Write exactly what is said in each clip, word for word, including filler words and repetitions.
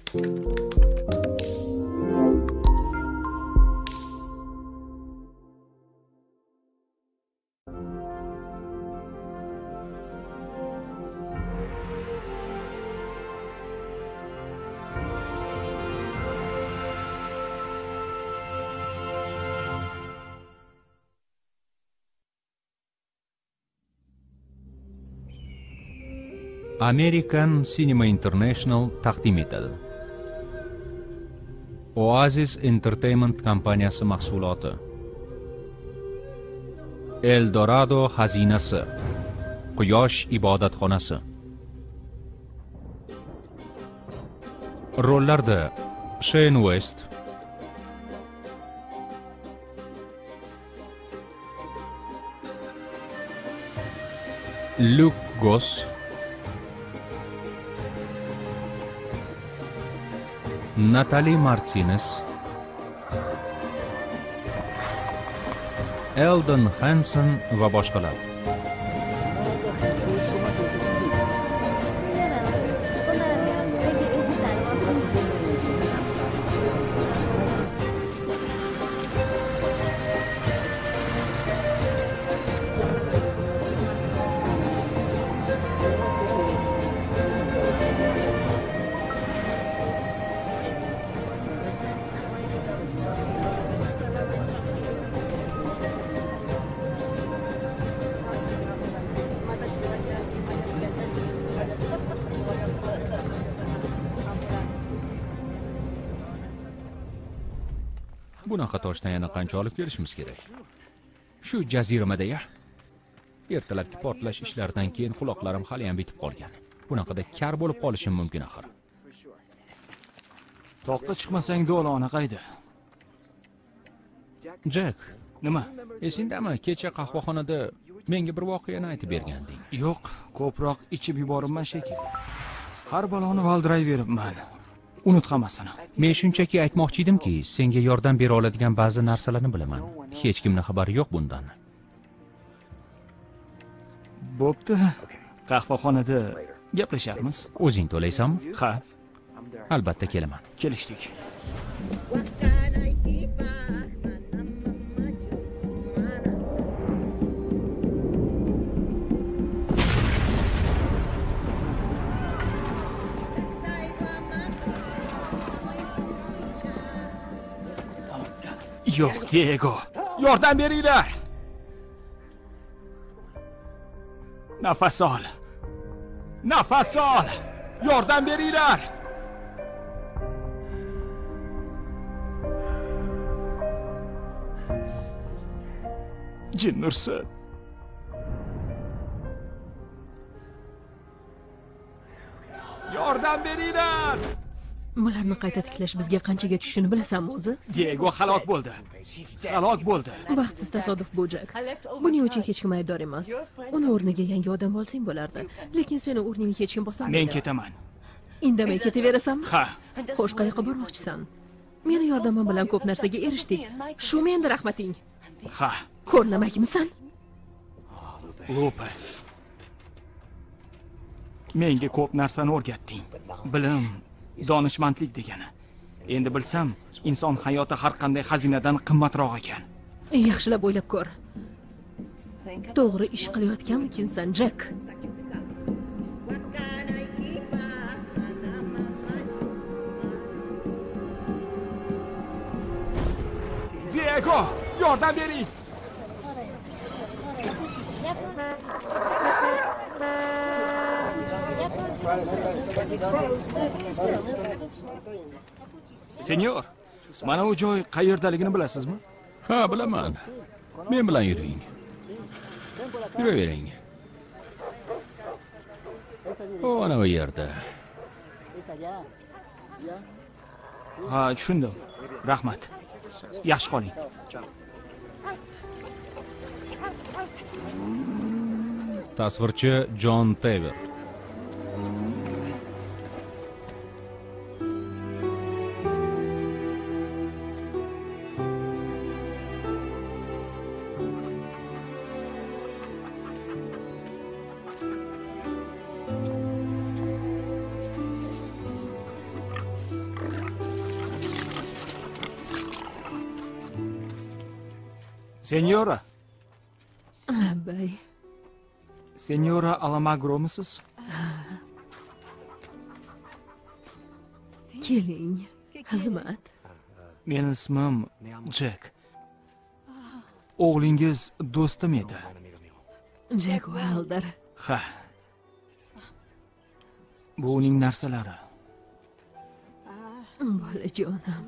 American Cinema International taqdim etadi. Oasis Entertainment kompaniyasi mahsuloti. El Dorado xazinasi. Quyosh ibodatxonasi. Rollarda Shane West, Luke Goss, Natalie Martinez, Eldon Hansen va boshqalar. Bunaqa toshdan yana qancha olib kelishimiz kerak? Shu jaziramada-ya. Ertalabki portlash ishlaridan keyin quloqlarim hali ham bitib qolgan. Bunaqada kar bo'lib qolishim mumkin axir. Toqqa chiqmasang do'lona qayda? Jack, Nima? esingdami? Kecha qahvaxonada menga bir voqeani aytib berganding. Yo'q, ko'proq ichib yuboribman shekilli. Har baloni valdirayveribman. Unut hammasini. Men shunchaki aytmoqchi edimki, senga yordam bera oladigan ba'zi narsalarni bilaman. Hech kimning xabari yo'q bundan. Bo'pti. Qahvaxonada gaplasharmiz. O'zing to'laysanmi? Ha, Albatta kelaman. kelishdik. Yo'q, Diego. Yordam beringlar. Nafas ol. Nafas ol. Yordam beringlar. Jin nursin. Yordam beringlar. Bularni qayta tiklash bizga qanchaga tushishini bilasanmi o'zi? Diego halok bo'ldi. Halok bo'ldi. Baxtsiz tasodif bu, Jack. Buning uchun hech kim aybdor emas. Uni o'rniga yangi odam olsang bo'lardi. Lekin seni o'rningga hech kim bosa olmaydi. Men ketaman. Indamay ketaverasanmi? Ha. Xo'sh, qayoqqa bormoqchisan? Meni yordamim bilan ko'p narsaga erishdik. Shu menda rahmating. Ha. Ko'rnamakmisan? Lupa. Menga ko'p narsani o'rgatding. Bilim, donishmandlik degani. Endi bilsam, inson hayoti har qanday xazinadan qimmatroq ekan. Yaxshilab o'ylab ko'r. To'g'ri ish qilayotganmikinsan, Jack? Diego, yordam bering. Senyor, mana bu joy qayerdaligini bilasizmi? Ha, bilaman. Men bilan yuring. Yuravering. O, ana bu yerda. Ha, tushundim. Rahmat. Yaxshi qoling. Tasvirchi Jon Taver. Senyora. Labbay. Senyora Alamagromisiz? Keling, xizmat. Mening ismim Jack. O'g'lingiz do'stim edi. Jack Wilder. Ha. Bu uning narsalari. Bolajonim.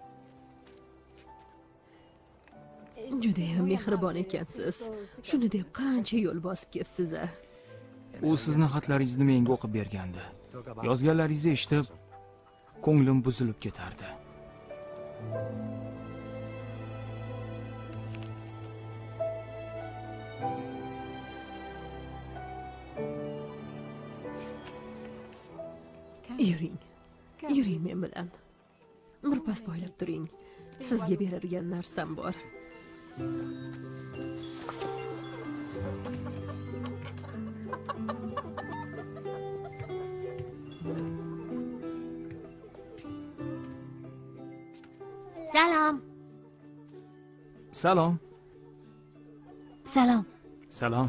Judayam mehribon ekansiz. Shuni deb qancha yo'l bosib kelibsiz a? U sizning xatlaringizni menga o'qib bergandi. Yozganlaringizni eshitib, ko'nglim buzilib ketardi. Yuring. Yuring men bilan. Birpas poylab turing. Sizga beradigan narsam bor. Salom. Salom. Salom. Salom.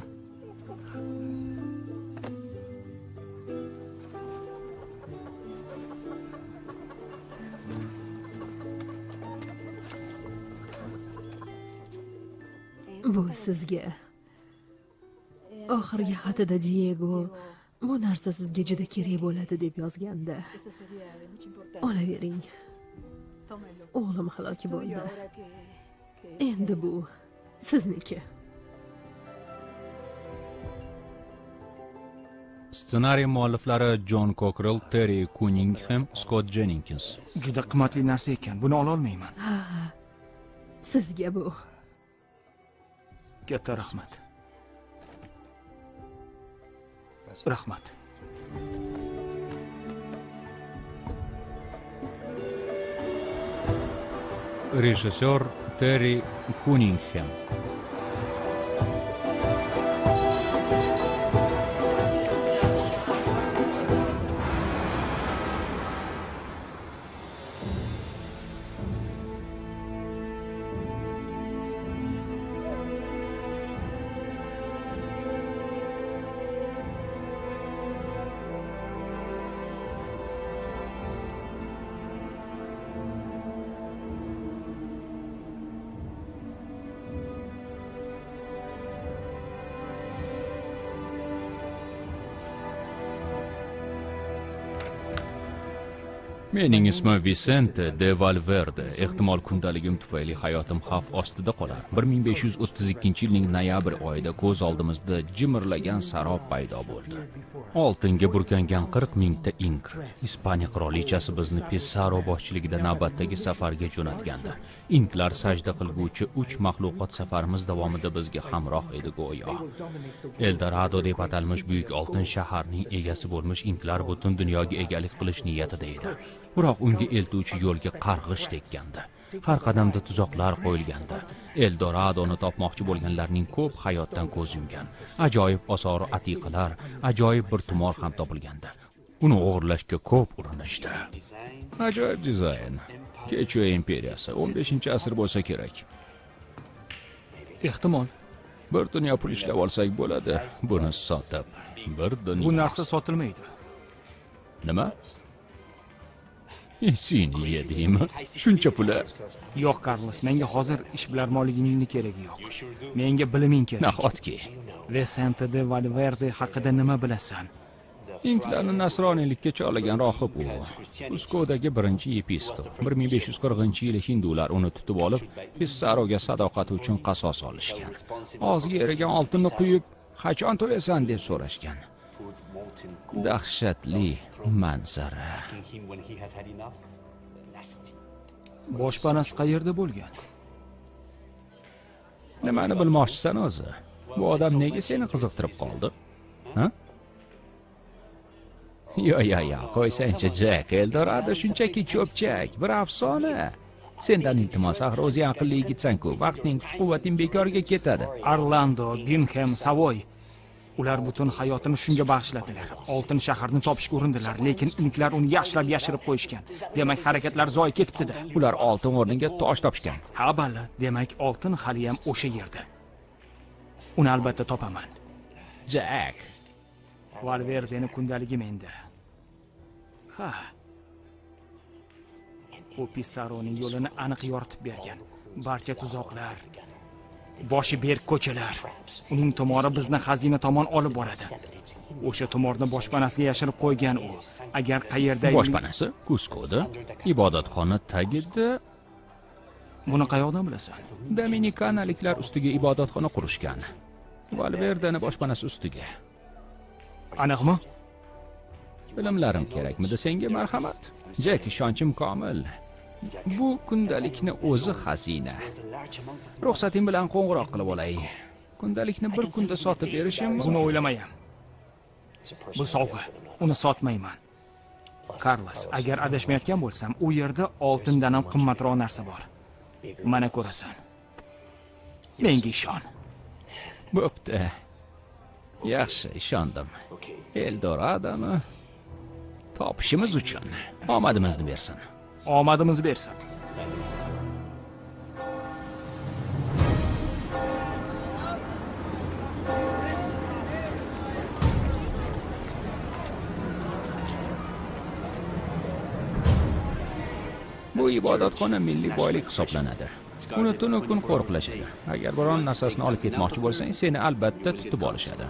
Bu sizga. Oxirgi xatida Diego bu narsa sizga juda kerak bo'ladi deb yozgandi. Olavering. O'g'lim halok bo'ldi. Endi bu sizniki. Ssenariy mualliflari John Cockrell, Terry Cunningham, Scott Jennings. Juda qimmatli narsa ekan. Buni ola olmayman. Ha. Sizga bu. Katta rahmat. Rahmat. Rejissor Terry Cunningham. Mening ismim Vicente de Valverde. Ehtimol kundaligim tufayli hayotim xavf ostida qolar. bir ming besh yuz o'ttiz ikkinchi yilning noyabr oyida ko'z oldimizda jimirlagan sarob paydo bo'ldi. Oltinga burkangan qirq mingta ink. Ispaniya qirolichasi bizni Pissarro boshchiligida navbatdagi safarga jo'natgandi. Inklar sajda qilguvchi uch maxluqot safarimiz davomida bizga hamroh edi go'yo. Eldorado deb atalmish buyuk oltin shaharning egasi bo'lmish inklar butun dunyoga egalik qilish niyatida edi. Biroq unga eltuvchi yo'lga qarg'ish tekkandi. Har qadamda tuzoqlar qo'yilgandi. Eldoradoni topmoqchi bo'lganlarning ko'p hayotdan ko'z yumgan. Ajoyib osor atiqalar, ajoyib bir tumor ham topilgandi. Uni o'g'irlashga ko'p urinishdi. Ajoyib dizayn. Kechua imperiyasi o'n beshinchi asr bo'lsa kerak. Ehtimol. Bir dunyo pul ishlab olsak bo'ladi. Buni sotib, bir dunyo. Bu narsa sotilmaydi. Nima? Seni yedingmi? Shuncha pula? Yo'q, Carlos, menga hozir ishbilarmonligingning keragi yo'q. Menga biliming kerak. Nahotki? Vicente de Valverde haqida nima bilasan? Inklarni nasroniylikka chorlagan rohib u. Cuskodagi birinchi yepiskop. bir ming besh yuz qirqinchi yili hindular uni tutib olib, Pissarroga sadoqati uchun qasos olishgan. Og'ziga erigan oltinni quyib, "Qachon to'yasan?" deb so'rashgan. Dahshatli manzara. Boshpanasi qayerda bo'lgan? Nimani bilmoqchisan o'zi? Bu odam nega seni qiziqtirib qoldi? Ha? Yo, yo, yo, qo'ysangchi Jack, Eldorado shunchaki cho'pchak, bir afsona. Sendan iltimos, axir o'zing aqlli yigitsan-ku, vaqtning kuch-quvvating bekorga ketadi. Orlando, Bingham, Savoy. Ular butun hayotini shunga bag'ishladilar. Oltin shaharni topishga urindilar, lekin inklar uni yaxshilab yashirib qo'yishgan. Demak, harakatlar zoyi ketibdi-da. Ular oltin o'rniga tosh topishgan. Ha, bali, demak, oltin hali ham o'sha yerda. Uni albatta topaman. Jack. Valverdeni kundaligi menda. Ha. U Pissaroning yo'lini aniq yoritib bergan. Barcha tuzoqlar, boshi berk ko'chalar, uning tumori bizni xazina tomon olib boradi. O'sha tumorni boshpanasiga yashirib qo'ygan u. Agar qayerda boshpanasi Kuskoda, ibodatxona tagida. Buni qayoqdan bilasan? Dominikanaliklar ustiga ibodatxona qurishgan. Valverdeni boshpanasi ustiga. Aniqmi? Bilimlarim kerakmidi senga marhamat? Jack, ishonchim komil. Bu kundalikni o'zi xazina. Ruxsating bilan qo'ng'iroq qilib olay. Kundalikni bir kunda sotib berishim. Buni o'ylamayman. Bu sovg'a. Uni sotmayman. Carlos, agar adashmayotgan bo'lsam, u yerda oltindan ham qimmatroq narsa bor. Mana ko'rasan. Menga ishon. Bo'pti. Yaxshi, ishondim. Eldoradoni topishimiz uchun omadimizni bersin. Omadimiz bersin. Bu ibodatxona milliy boylik hisoblanadi. Uni tunu kun qo'riqlashadi. Agar biron narsasini olib ketmoqchi bo'lsang, seni albatta tutib olishadi.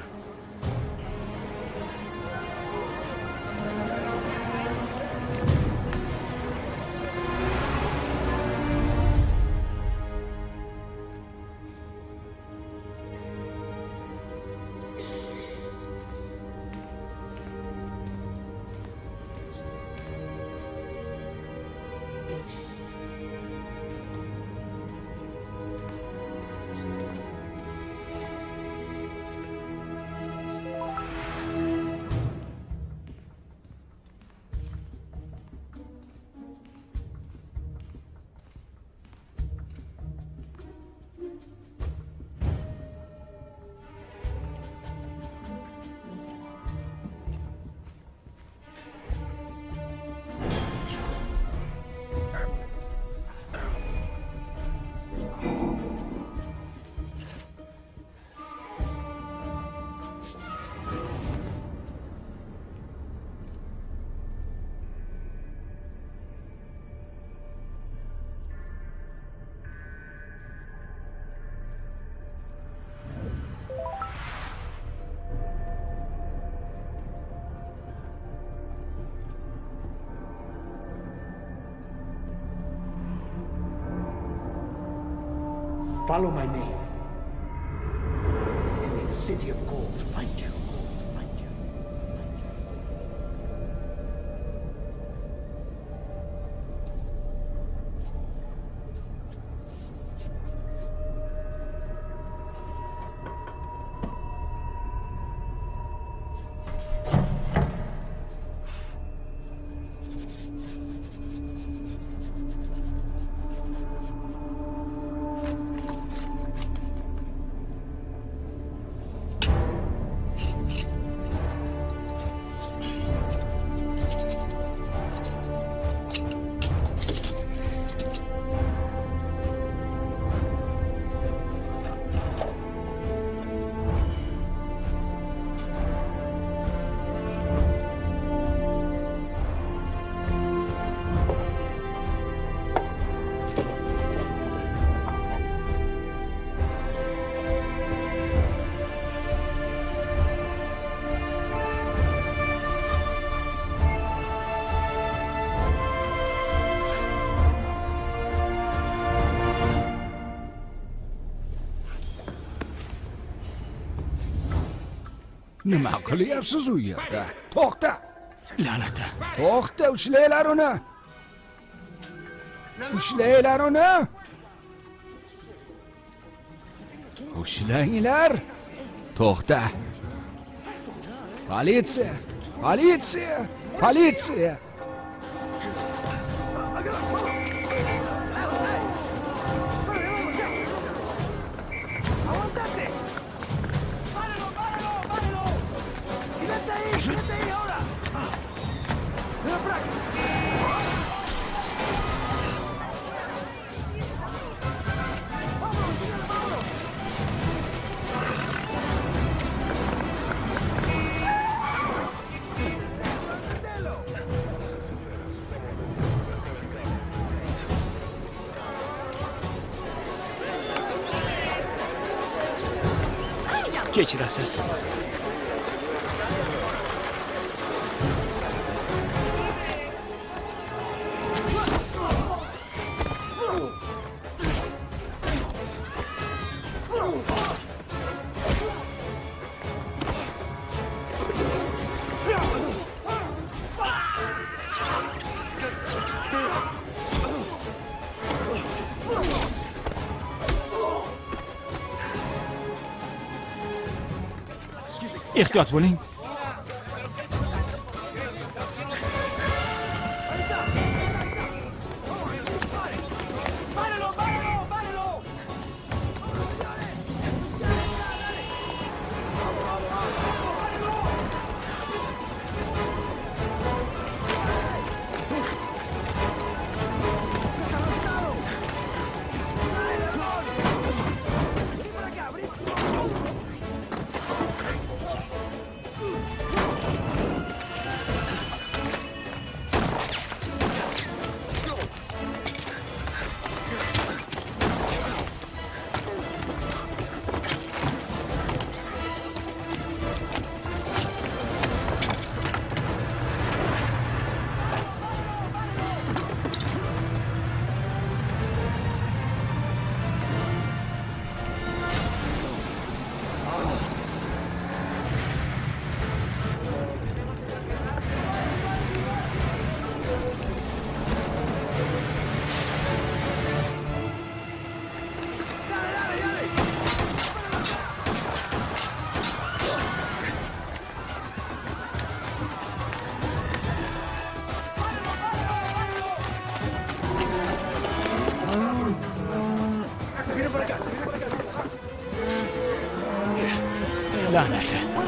Follow my name. And may the city of gold find you. Find you. Find you. Nima qilyapsiz u yerda? To'xta! La'nata. To'xta, ushlanglar uni. Ushlanglar uni. Ushlanglar. To'xta. Politsiya! Politsiya! Politsiya! Kechirasiz. Ehtiyot bo'ling. Lanet.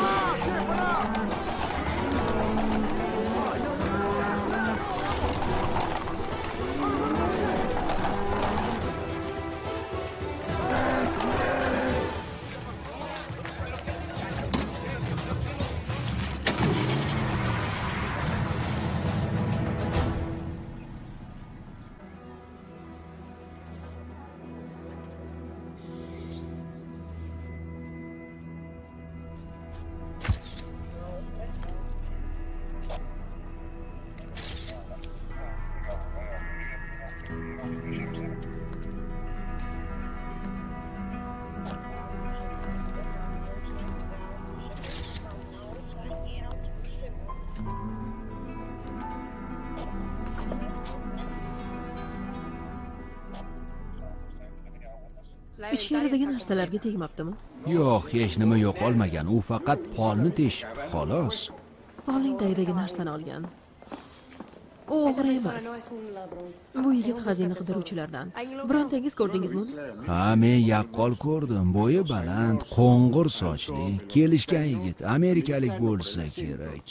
Ichkaridagi narsalarga tegmabdimi? Yo'q, hech nima yo'q olmagan. U faqat polni teshibdi, xolos. Polning tagidagi narsani olgan. U o'g'ri emas. Bu yigit xazina qidiruvchilardan. Birontangiz ko'rdingizmi uni? Ha, men yaqqol ko'rdim. Bo'yi baland, qo'ng'ir sochli, kelishgan yigit, amerikalik bo'lsa kerak.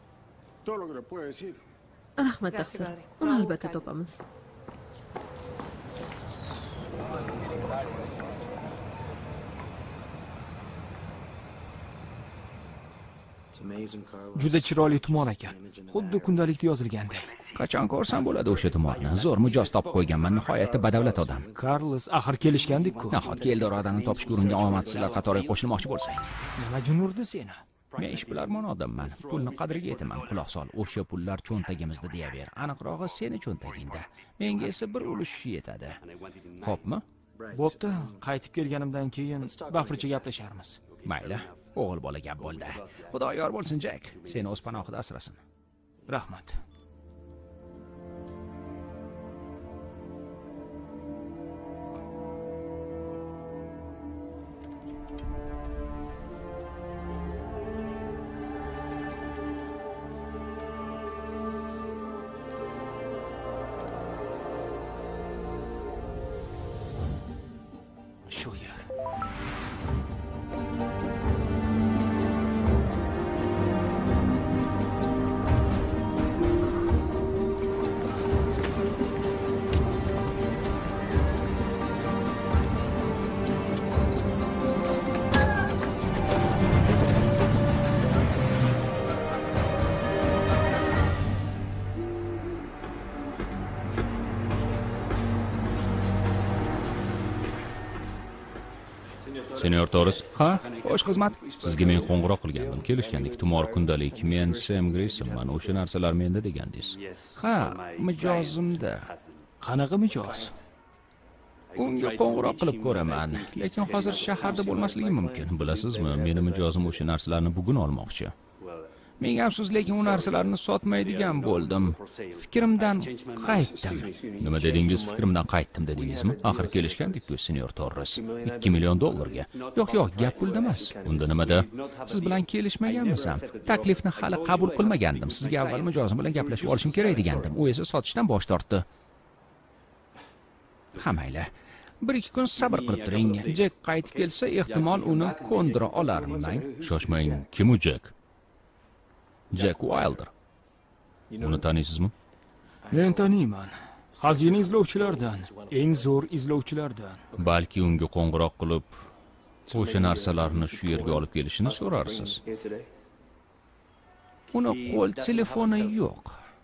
Rahmat, taqsir. Uni albatta topamiz. Juda chiroyli tumor ekan. Xuddi kundalikda yozilgandek. Qachon ko'rsam bo'ladi o'sha tumorni? Zo'r mijoz topib qo'yganman, nihoyatda badavlat odam. Carlos, axir kelishgandik-ku. Nahotki Eldoradoni topishga uringan omadsizlar qatoriga qo'shilmoqchi bo'lsang. Nima jin urdi seni? Men ishbilarmon odamman. Pulni qadriga yetaman. Quloq sol, o'sha pullar cho'ntagimizda deyaver. Aniqrog'i seni cho'ntagingda. Menga esa bir ulushi yetadi. Xo'pmi? Bo'pti, qaytib kelganimdan keyin bafurcha gaplasharmiz. Mayli, o'g'il bola gap bo'ldi. Xudo yor bo'lsin, Jack. Seni o'z panohida asrasin. Rahmat. Shu yer. Senyor Torres. Ha, bosh xizmat. Sizga men qo'ng'iroq qilgandim. Kelishgandik. Tumor kundalik. Men Sam Graysonman. O'sha narsalar menda degandingiz. Ha, mijozimda. Qanaqa mijoz? Unga qo'ng'iroq qilib ko'raman, lekin hozir shaharda bo'lmasligi mumkin. Bilasizmi, meni mijozim o'sha narsalarni bugun olmoqchi. Menga afsus, lekin u narsalarni sotmaydigan bo'ldim. Fikrimdan qaytdim. Nima dedingiz? Fikrimdan qaytdim dedingizmi? Axir kelishgandik-ku, senyor Torres. ikki million dollarga. Yo'q, yo'q, gap pulda emas. Unda nimada? Siz bilan kelishmaganmisam? Taklifni hali qabul qilmagandim. Sizga avval mijozim bilan gaplashib olishim kerak degandim. U esa sotishdan bosh tortdi. Ha, mayli. Bir ikki kun sabr qilib turing. Jek qaytib kelsa, ehtimol uni ko'ndira olarman. Shoshmang. Kim u Jek? Jack Wilder. Uni taniysizmi? Men taniyman. Xazina izlovchilardan, eng zo'r izlovchilardan. Balki unga qo'ng'iroq qilib, o'sha narsalarni shu yerga olib kelishini so'rarsiz. Uni qo'l telefoni yo'q.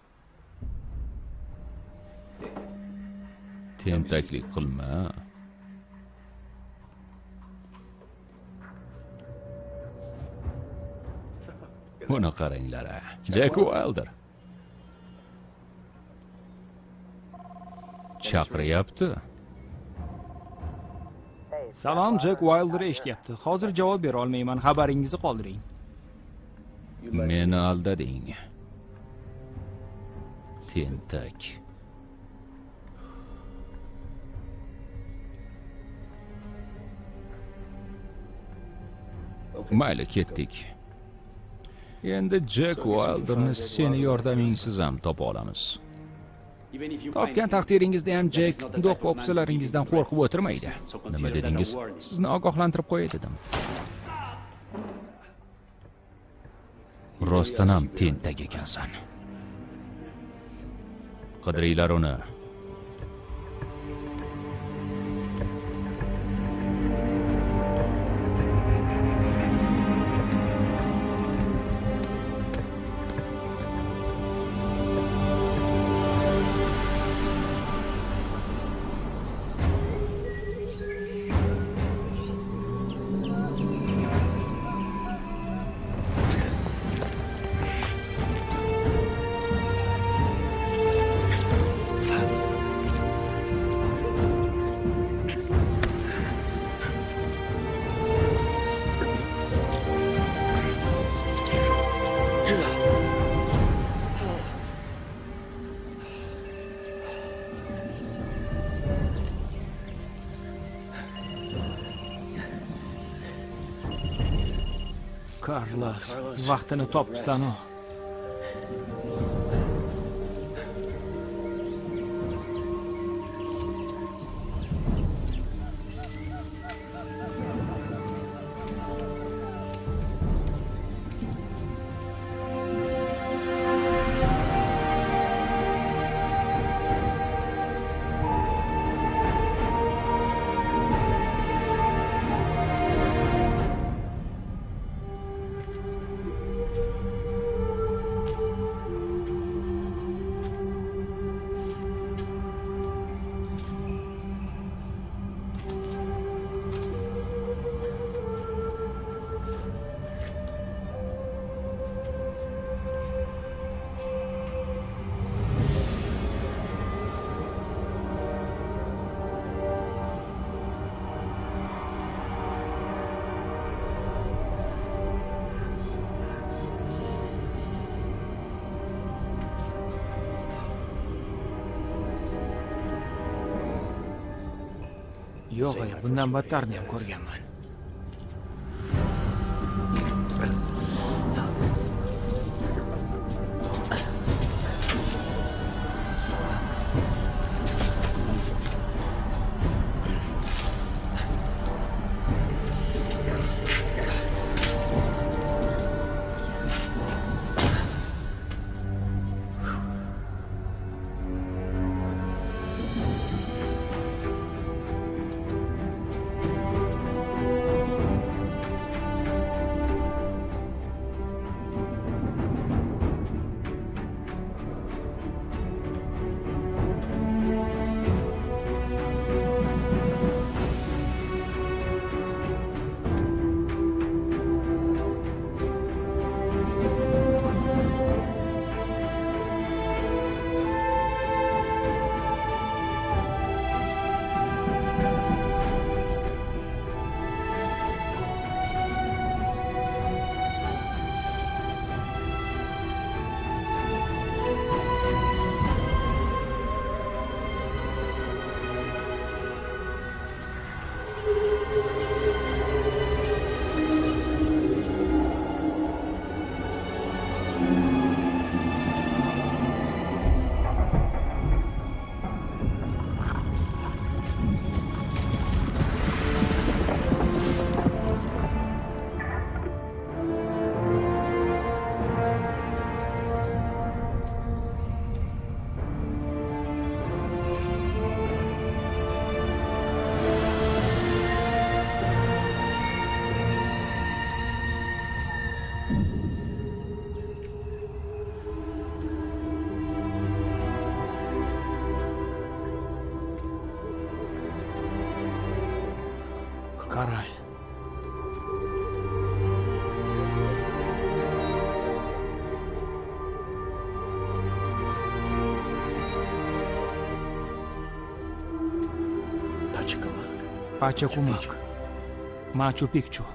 Tentaklik qilma. Buni qaranglar. Jack Wilder. Chaqiryapti. Salom, Jack Wilder eshityapti. Hozir javob bera olmayman. Xabaringizni qoldiring. Meni aldading. Tentak. Mayli, ketdik. Endi Jack Wilderni seni yordamingsiz ham topa olamiz. Topgan taqdiringizda ham Jack do'q popsalaringizdan qo'rqib o'tirmaydi. Nima dedingiz? Sizni ogohlantirib qo'yay dedim. Rostdan ham tentak ekansan. Qidiringlar uni. Carlos, vaqtini topibsan-ku. Yo'q, bundan battarni ham ko'rganman. Karal. Pachakumak. Machu Picchu.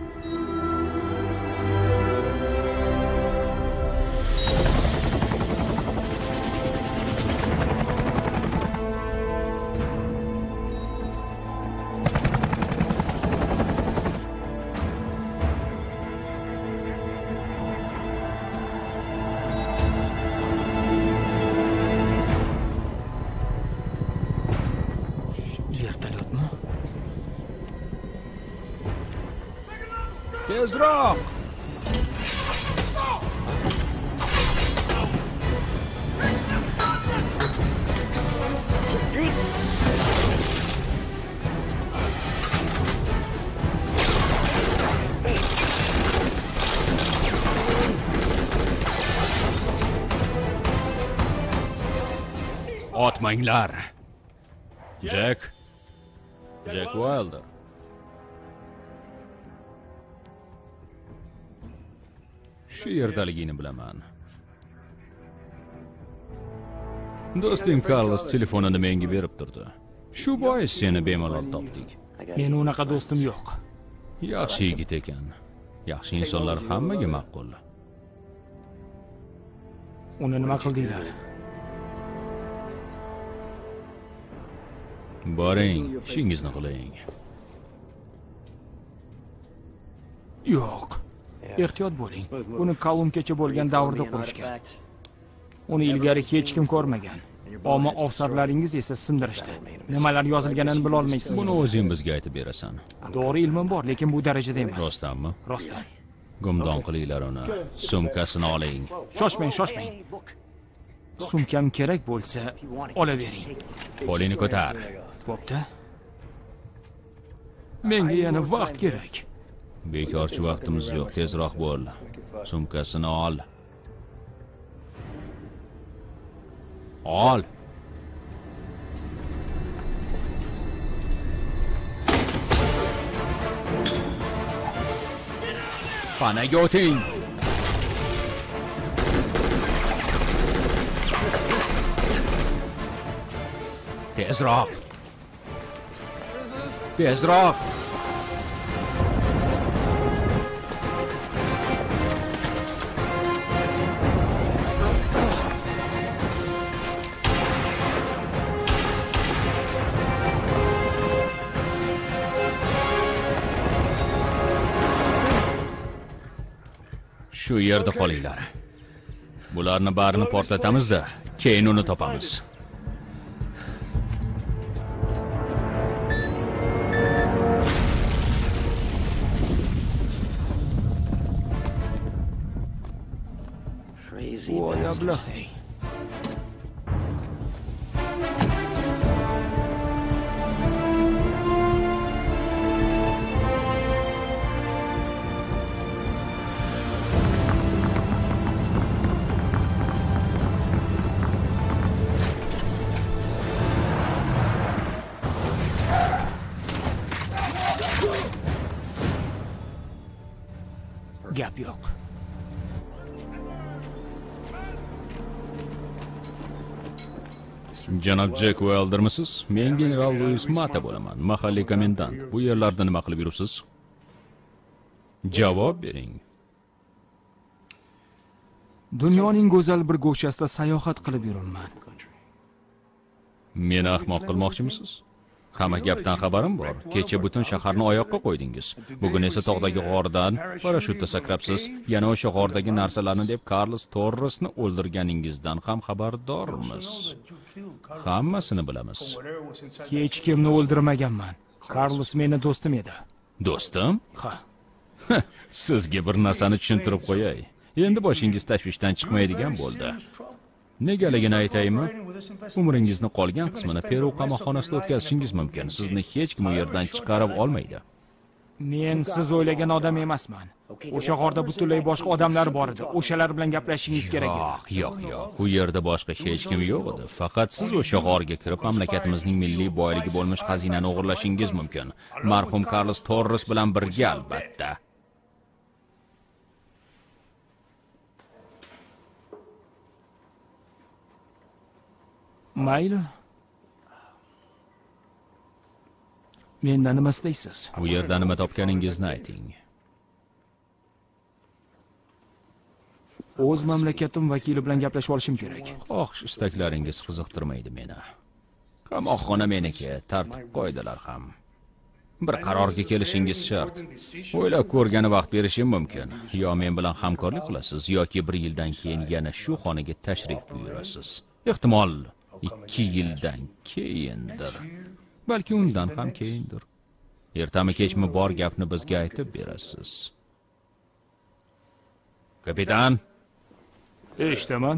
Vertolyotmi? Tezroq! Otmanglar. Jack. Jack Wilder. Shu yerdaligini bilaman. Do'stim Carlos telefonini menga berib turdi. Shu bois seni bemalol topdik. Meni unaqa do'stim yo'q. Yaxshi yigit ekan. Yaxshi insonlar hammaga ma'qul. Uni nima qildinglar? Boring, ishingizni qiling. Yo'q. Ehtiyot bo'ling. Uni Kolumgacha bo'lgan davrda qurishgan. Uni ilgari hech kim ko'rmagan. Ammo ofisarlaringiz esa sindirishdi. Nimalar yozilganini bila olmaysiz. Buni o'zing bizga aytib berasan. To'g'ri, ilmim bor, lekin bu darajada emas. Rostdanmi? Rostdan. Gumdon qilinglar uni. Sumkasini oling. Shoshmang, shoshmang. Sumkam kerak bo'lsa, olavering. Qo'lingni ko'tar. Bo'pti. Menga yana vaqt kerak. Bekorchi vaqtimiz yo'q, tezroq bo'l. Sumkasini ol. Ol. Panaga o'ting. Tezroq. Tezroq. Shu yerda qolinglar. Bularni barini portlatamiz-da, keyin uni topamiz. Voy ablahay. Gap yo'q. Janob Jack Wildermisiz? Men general Louis Mata bo'laman, mahalliy komendant. Bu yerlarda nima qilib yuribsiz? Javob bering. Dunyoning go'zal bir go'shasida sayohat qilib yuribman. Meni ahmoq qilmoqchimisiz? Hamma gapdan xabarim bor. Kecha butun shaharni oyoqqa qo'ydingiz. Bugun esa tog'dagi g'ordan parashyutda sakrabsiz. Yana o'sha g'ordagi narsalarni deb Carlos Torresni o'ldirganingizdan ham xabardormiz. Hammasini bilamiz. Hech kimni o'ldirmaganman. Carlos meni do'stim edi. Do'stim? Ha. Sizga bir narsani tushuntirib qo'yay. Endi boshingiz tashvishdan chiqmaydigan bo'ldi. Negaligini aytaymi? Umringizni qolgan qismini Peru qamoqxonasida o'tkazishingiz mumkin. Sizni hech kim u yerdan chiqarib olmaydi. Men siz o'ylagan odam emasman. O'sha g'orda butunlay boshqa odamlar bor edi. O'shalar bilan gaplashishingiz kerak edi. Yo'q, yo'q, yo'q. Bu yerda boshqa hech kim yo'q edi. Faqat siz o'sha g'orga kirib, mamlakatimizning milliy boyligi bo'lmish xazinani o'g'irlashingiz mumkin. Marhum Carlos Torres bilan birga albatta. Mayli. Mendan nima istaysiz? U yerda nima topganingizni ayting. O'z mamlakatim vakili bilan gaplashib olishim kerak. Xohish istaklaringiz qiziqtirmaydi meni. Qamoqxona meniki, tartib-qoidalar ham. Bir qarorga kelishingiz shart. O'ylab ko'rgani vaqt berishim mumkin. Yo men bilan hamkorlik qilasiz yoki bir yildan keyin yana shu xonaga tashrif buyurasiz. Ehtimol ikki yildan keyindir. Balki undan ham keyindir. Ertami kechmi bor gapni bizga aytib berasiz. Kapitan, eshitaman.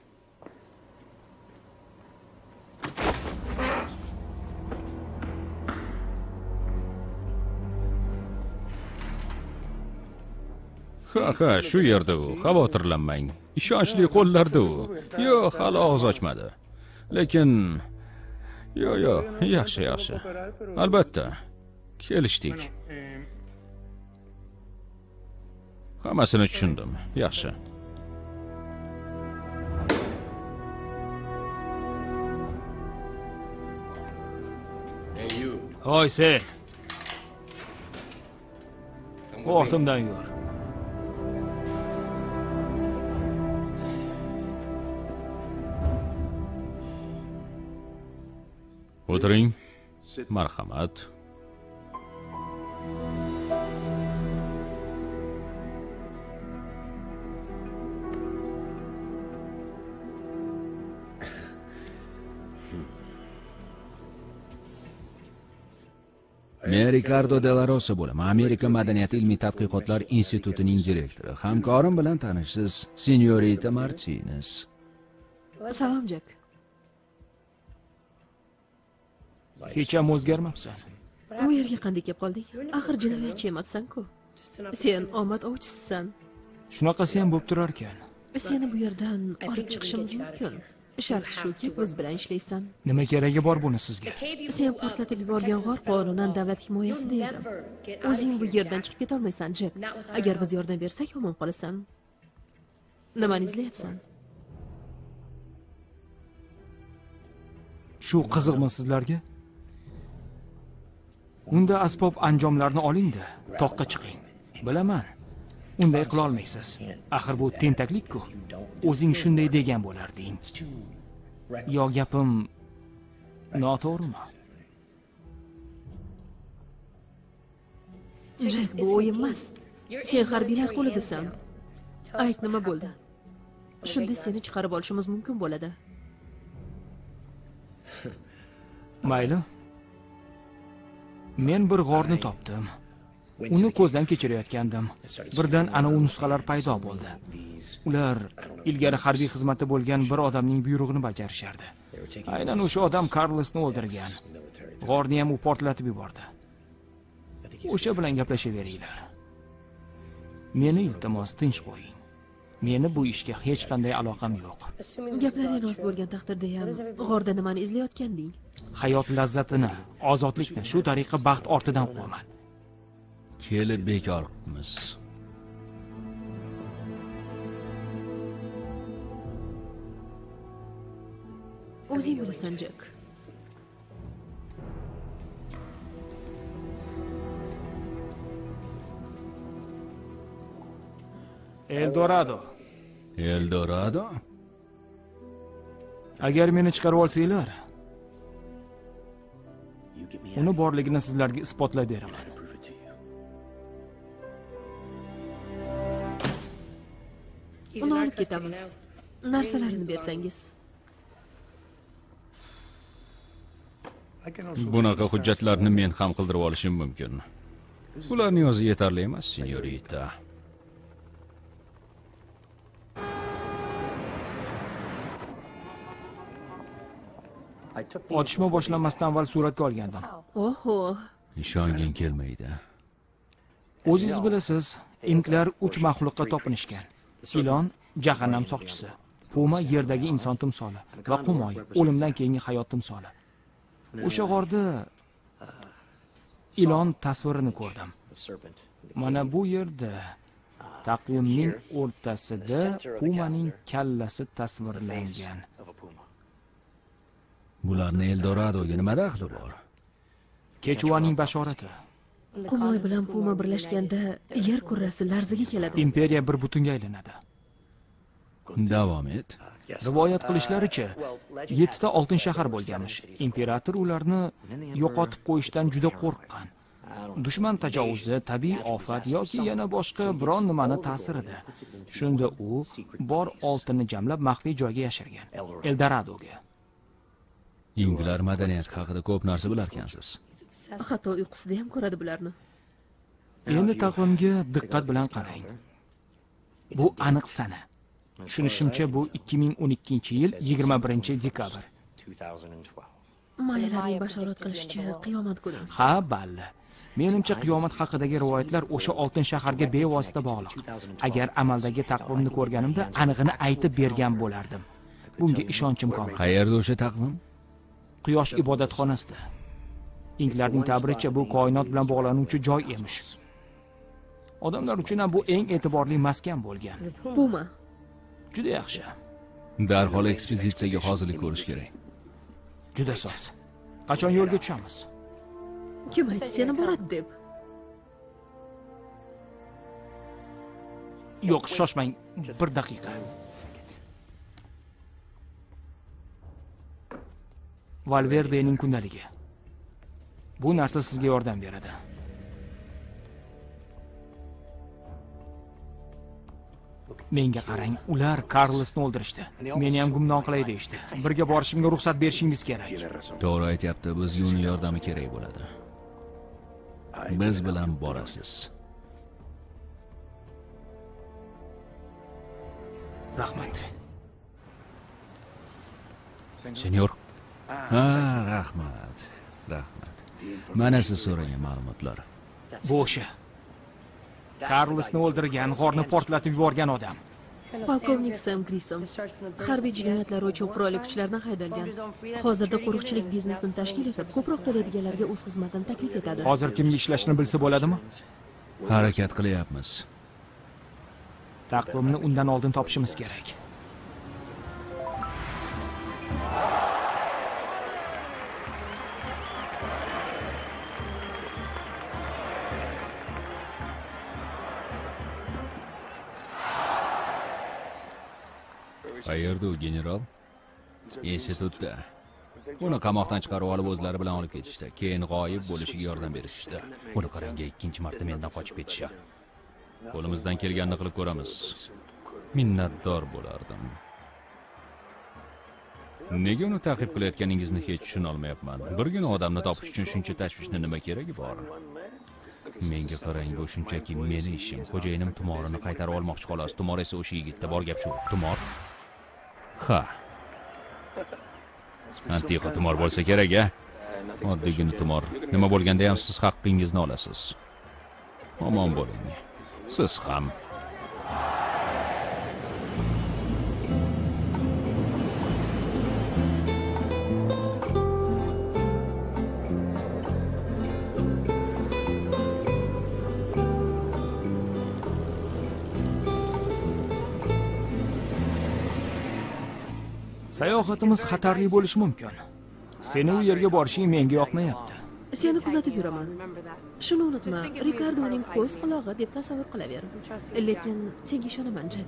Ha ha, shu yerda u, xavotirlanmang. Ishonchli qo'llarda u. Yo'q, hali og'iz ochmadi. Lekin yo yo, yaxshi, yaxshi. Albatta. Kelishdik. Hammasini tushundim. Yaxshi. Hoy sen. Ortimdan yur. O'tiring. Marhamat. Men Ricardo de la Rosa bo'laman. Amerika madaniyati ilmiy tadqiqotlar institutining direktori. Hamkorim bilan tanishsiz, Senyorita Martinez. Salom, Jack. Hecham o'zgarmabsan. Bu yerga qanday kelib qolding? Axir jinoyatchi emassan-ku. Sen omad ovchisisan. Shunaqasi ham bo'lib turar ekan. Seni bu yerdan olib chiqishimiz mumkin. Shart shuki, biz bilan ishlaysan. Nima keragi bor buni sizga? Sen portlatib yuborgan g'or qonunan davlat himoyasida edi. O'zing bu yerdan chiqib keta olmaysan, Jack. Agar biz yordam bersak, omon qolasan. Nimani izlayapsan? Shu qiziqmi sizlarga? Unda asbob anjomlarni oling-da, toqqa chiqing. Bilaman. Unday qila olmaysiz. Axir bu tentaklik-ku. O'zing shunday degan bo'larding. Yo gapim noto'g'rimi? Jack, bu o'yin emas. Sen harbiylar qo'lidasan. Ayt, nima bo'ldi? Shunda seni chiqarib olishimiz mumkin bo'ladi. Mayli. Men bir g'orni topdim. Uni ko'zdan kechirayotgandim. Birdan ana u nusxalar paydo bo'ldi. Ular ilgari harbiy xizmatda bo'lgan bir odamning buyrug'ini bajarishardi. Aynan o'sha odam Carlosni o'ldirgan. G'orni ham u portlatib yubordi. O'sha bilan gaplashaveringlar. Meni iltimos tinch qo'ying. Meni bu ishga hech qanday aloqam yo'q. Gaplaring rost bo'lgan taqdirda ham g'orda nimani izlayotganding? Hayot lazzatini, ozodlikni, shu tariqa baxt ortidan quvman. Kelib bekor qilamiz. O'zing bilasan, Jack. Eldorado. Eldorado? Agar meni chiqarib olsanglar, uni borligini sizlarga isbotlab beraman. Uni olib ketamiz. Narsalarini bersangiz. Bunaqa hujjatlarni men ham qildirib olishim mumkin. Ularning o'zi yetarli emas, senyorita. Otishma boshlanmasdan avval suratga olgandim. Oho. Ishonging kelmaydi. O'zingiz bilasiz, Inklar uch maxluqqa topinishgan. Ilon jahannam soqchisi, Puma yerdagi inson timsoli va Qumoy o'limdan keyingi hayot timsoli. O'sha g'orda ilon tasvirini ko'rdim. Mana bu yerda taqvimning o'rtasida Pumaning kallasi tasvirlangan. Bularni Eldoradoga nima daxli bor? Kechuaning bashorati. Qumoy bilan Puma birlashganda yer kurrasi larzaga keladi. Imperiya bir butunga aylanadi. Davom et. Rivoyat qilishlaricha, yettita oltin shahar bo'lganmish. Imperator ularni yo'qotib qo'yishdan juda qo'rqqan. Dushman tajovuzi, tabiiy ofat yoki yana boshqa biron nimani ta'sirida. Shunda u bor oltinni jamlab maxfiy joyga yashirgan. Eldoradoga. Inklar madaniyati haqida ko'p narsa bilarkansiz. Hatto uyqusida ham ko'radi bularni. Endi taqvimga diqqat bilan qarang. Bu aniq sana. Tushunishimcha bu ikki ming o'n ikkinchi yil yigirma birinchi dekabr. Mayalarning bashorat qilishicha qiyomat kuni. Ha, balli. Menimcha qiyomat haqidagi rivoyatlar o'sha oltin shaharga bevosita bog'liq. Agar amaldagi taqvimni ko'rganimda aniqini aytib bergan bo'lardim. Bunga ishonchim komil. Qayerda o'sha taqvim? Quyosh ibodatxonasida. Inklarning ta'biricha bu koinot bilan bog'lanuvchi joy emish. Odamlar uchun ham bu eng e'tiborli maskan bo'lgan. Puma. Juda yaxshi. Darhol ekspeditsiyaga hozirlik ko'rish kerak. Juda soz. Qachon yo'lga tushamiz? Kim aytdi seni boradi deb? Yo'q, shoshmang. Bir daqiqa. Valverdening kundaligi. Bu narsa sizga yordam beradi. Menga qarang, ular Karlosni o'ldirishdi. Meni ham gumdon qilay deyishdi. Birga borishimga ruxsat berishingiz kerak. To'g'ri aytyapti, bizga uning yordami kerak bo'ladi. Biz bilan borasiz. Rahmat. Senyor. Ha, rahmat. Rahmat. Mana siz so'ragan ma'lumotlar. Bu o'sha. Karlosni o'ldirgan, g'orni portlatib yuborgan odam. Polkovnik Sam Grissom harbiy jinoyatlar uchun qurolli kuchlardan haydalgan. Hozirda qo'riqchilik biznesini tashkil etib, ko'proq to'laydiganlarga o'z xizmatini taklif etadi. Hozir kimga ishlashni bilsa bo'ladimi? Harakat qilyapmiz. Taqvimni undan oldin topishimiz kerak. Qayerda u general? Institutda. Uni qamoqdan chiqarib olib o'zlari bilan olib ketishdi. Keyin g'oyib bo'lishiga yordam berishdi. Uni qaranga ikkinchi marta mendan qochib ketishdi. Qo'limizdan kelganini qilib ko'ramiz. Minnatdor bo'lardim. Nega uni ta'qib qilayotganingizni hech tushuna olmayapman. Birgina odamni topish uchun shuncha tashvishni nima keragi bor? Menga qarang, bu shunchaki meni ishim. Xo'jayinim tumorini qaytarib olmoqchi xolos. Tumor esa o'sha yigitda bor gap shu. Tumor. Ha. Antiqa tumor bo'lsa kerak-a? Oddiygina tumor. Nima bo'lganda ham siz haqqingizni olasiz. Omon bo'ling. Siz ham. Sayohatimiz xatarli bo'lishi mumkin. Seni u yerga borishing menga yoqmayapti. Seni kuzatib yuraman. Shuni unutma, Rikardoning ko'z qulog'i deb tasavvur qilaver. Lekin senga ishonaman, Jack.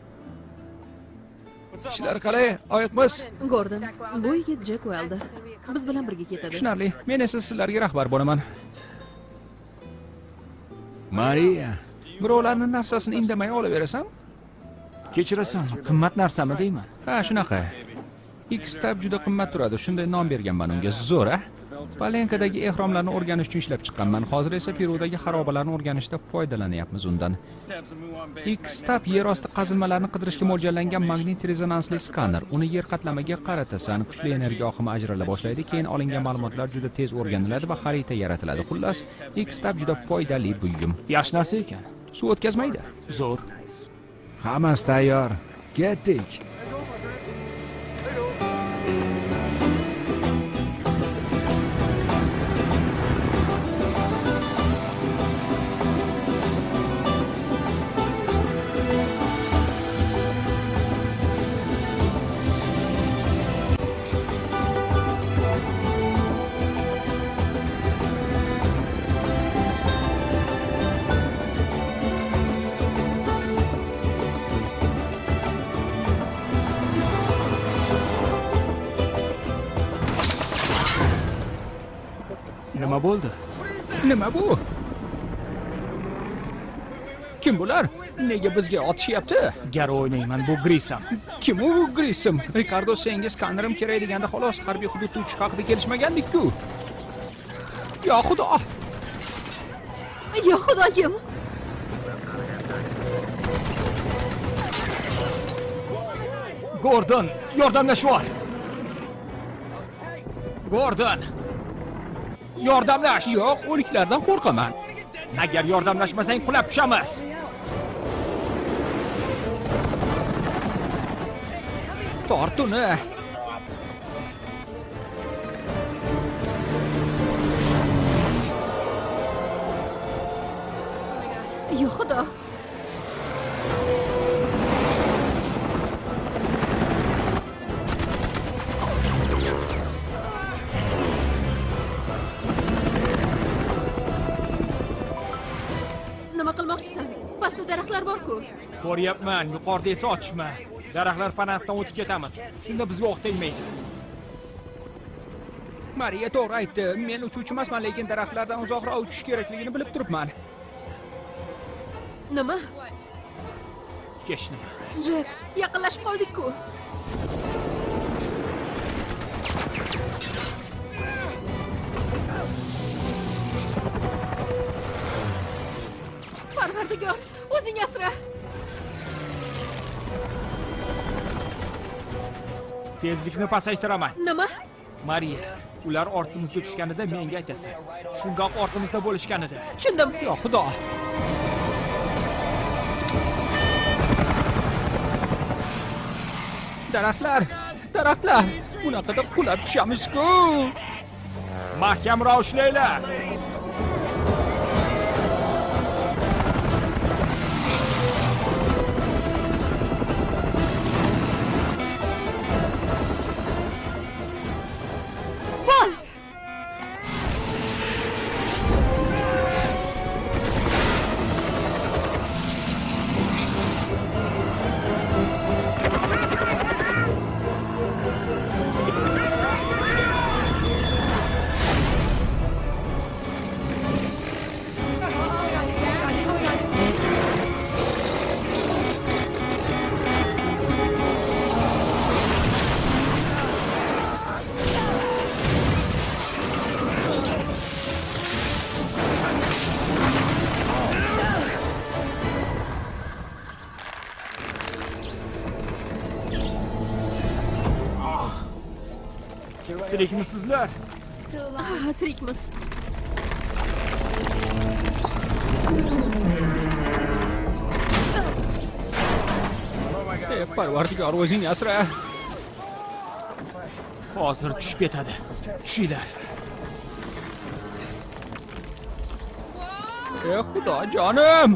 Ishlar qalay, oyiqmiz? Gordon, bu yigit Jack Wilder. Biz bilan birga ketadi. Tushunarli. Men esa sizlarga rahbar bo'laman. Mariya, birovlarning narsasini indamay olaverasan? Kechirasan, qimmat narsami deyman? ha, shunaqa. X-tab juda qimmat turadi. Shunday nom berganman unga. Zo'r, a? Palenkadagi ehromlarni o'rganish uchun ishlab chiqqanman. Hozir esa Perudagi xarobalarni o'rganishda foydalanyapmiz undan. X-tab yer osti qazilmalarini qidirishga mo'ljallangan magnit rezonansli skaner. Uni yer qatlamiga qaratasan, kuchli energiya oqimi ajrala boshlaydi. Keyin olingan ma'lumotlar juda tez o'rganiladi va xarita yaratiladi. Xullas, X-tab juda foydali buyum. Yaxshi narsa ekan. Suv o'tkazmaydi. Zo'r. Hammasi tayyor. Ketdik. Nima bo'ldi? Nima bu? Kim bular? Nega bizga otishyapti? Gar o'ynayman, bu Grisam. Kim u Grissom? Ricardo senga skanerim kerak deganda xolos harbiy hududda uchish haqida kelishmagandik-ku. Yo xudo. Yo xudoyim. Gordon, yordamlashvor. Gordon. Yordamlash. Yo'q, o'liklardan qo'rqaman. Agar yordamlashmasang qulab tushamiz. Tort uni. Yo xudo. Nima qilmoqchisan? Pastda daraxtlar bor-ku. Ko'ryapman, yuqorida esa otishma. Daraxtlar panasidan o'tib ketamiz. Shunda bizga o'q tegmaydi. Mariya to'g'ri aytdi. Men uchuvchi emasman, lekin daraxtlardan uzoqroq uchish kerakligini bilib turibman. Nima? Hech nima. Jek, yaqinlashib qoldik-ku. Parvardigor, o'zing asra. Tezlikni pasaytiraman. Nima? Mariya, ular ortimizga tushganida menga aytasan. Shundoq ortimizda bo'lishganida. Tushundim. Yo xudo. Daraxtlar, daraxtlar. Bunaqada qulab tushamiz-ku. Mahkamroq ushlanglar. Tirikmisizlar? Ah, tirikmiz. Ey Parvardigor, o'zing asra. Hozir tushib ketadi. Tushinglar. Ey xudo jonim.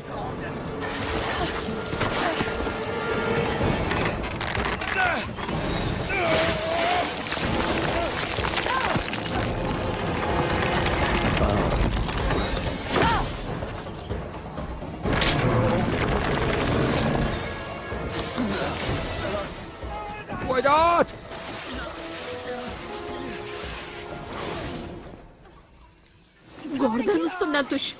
Voydod! Gordon, ustimdan tush.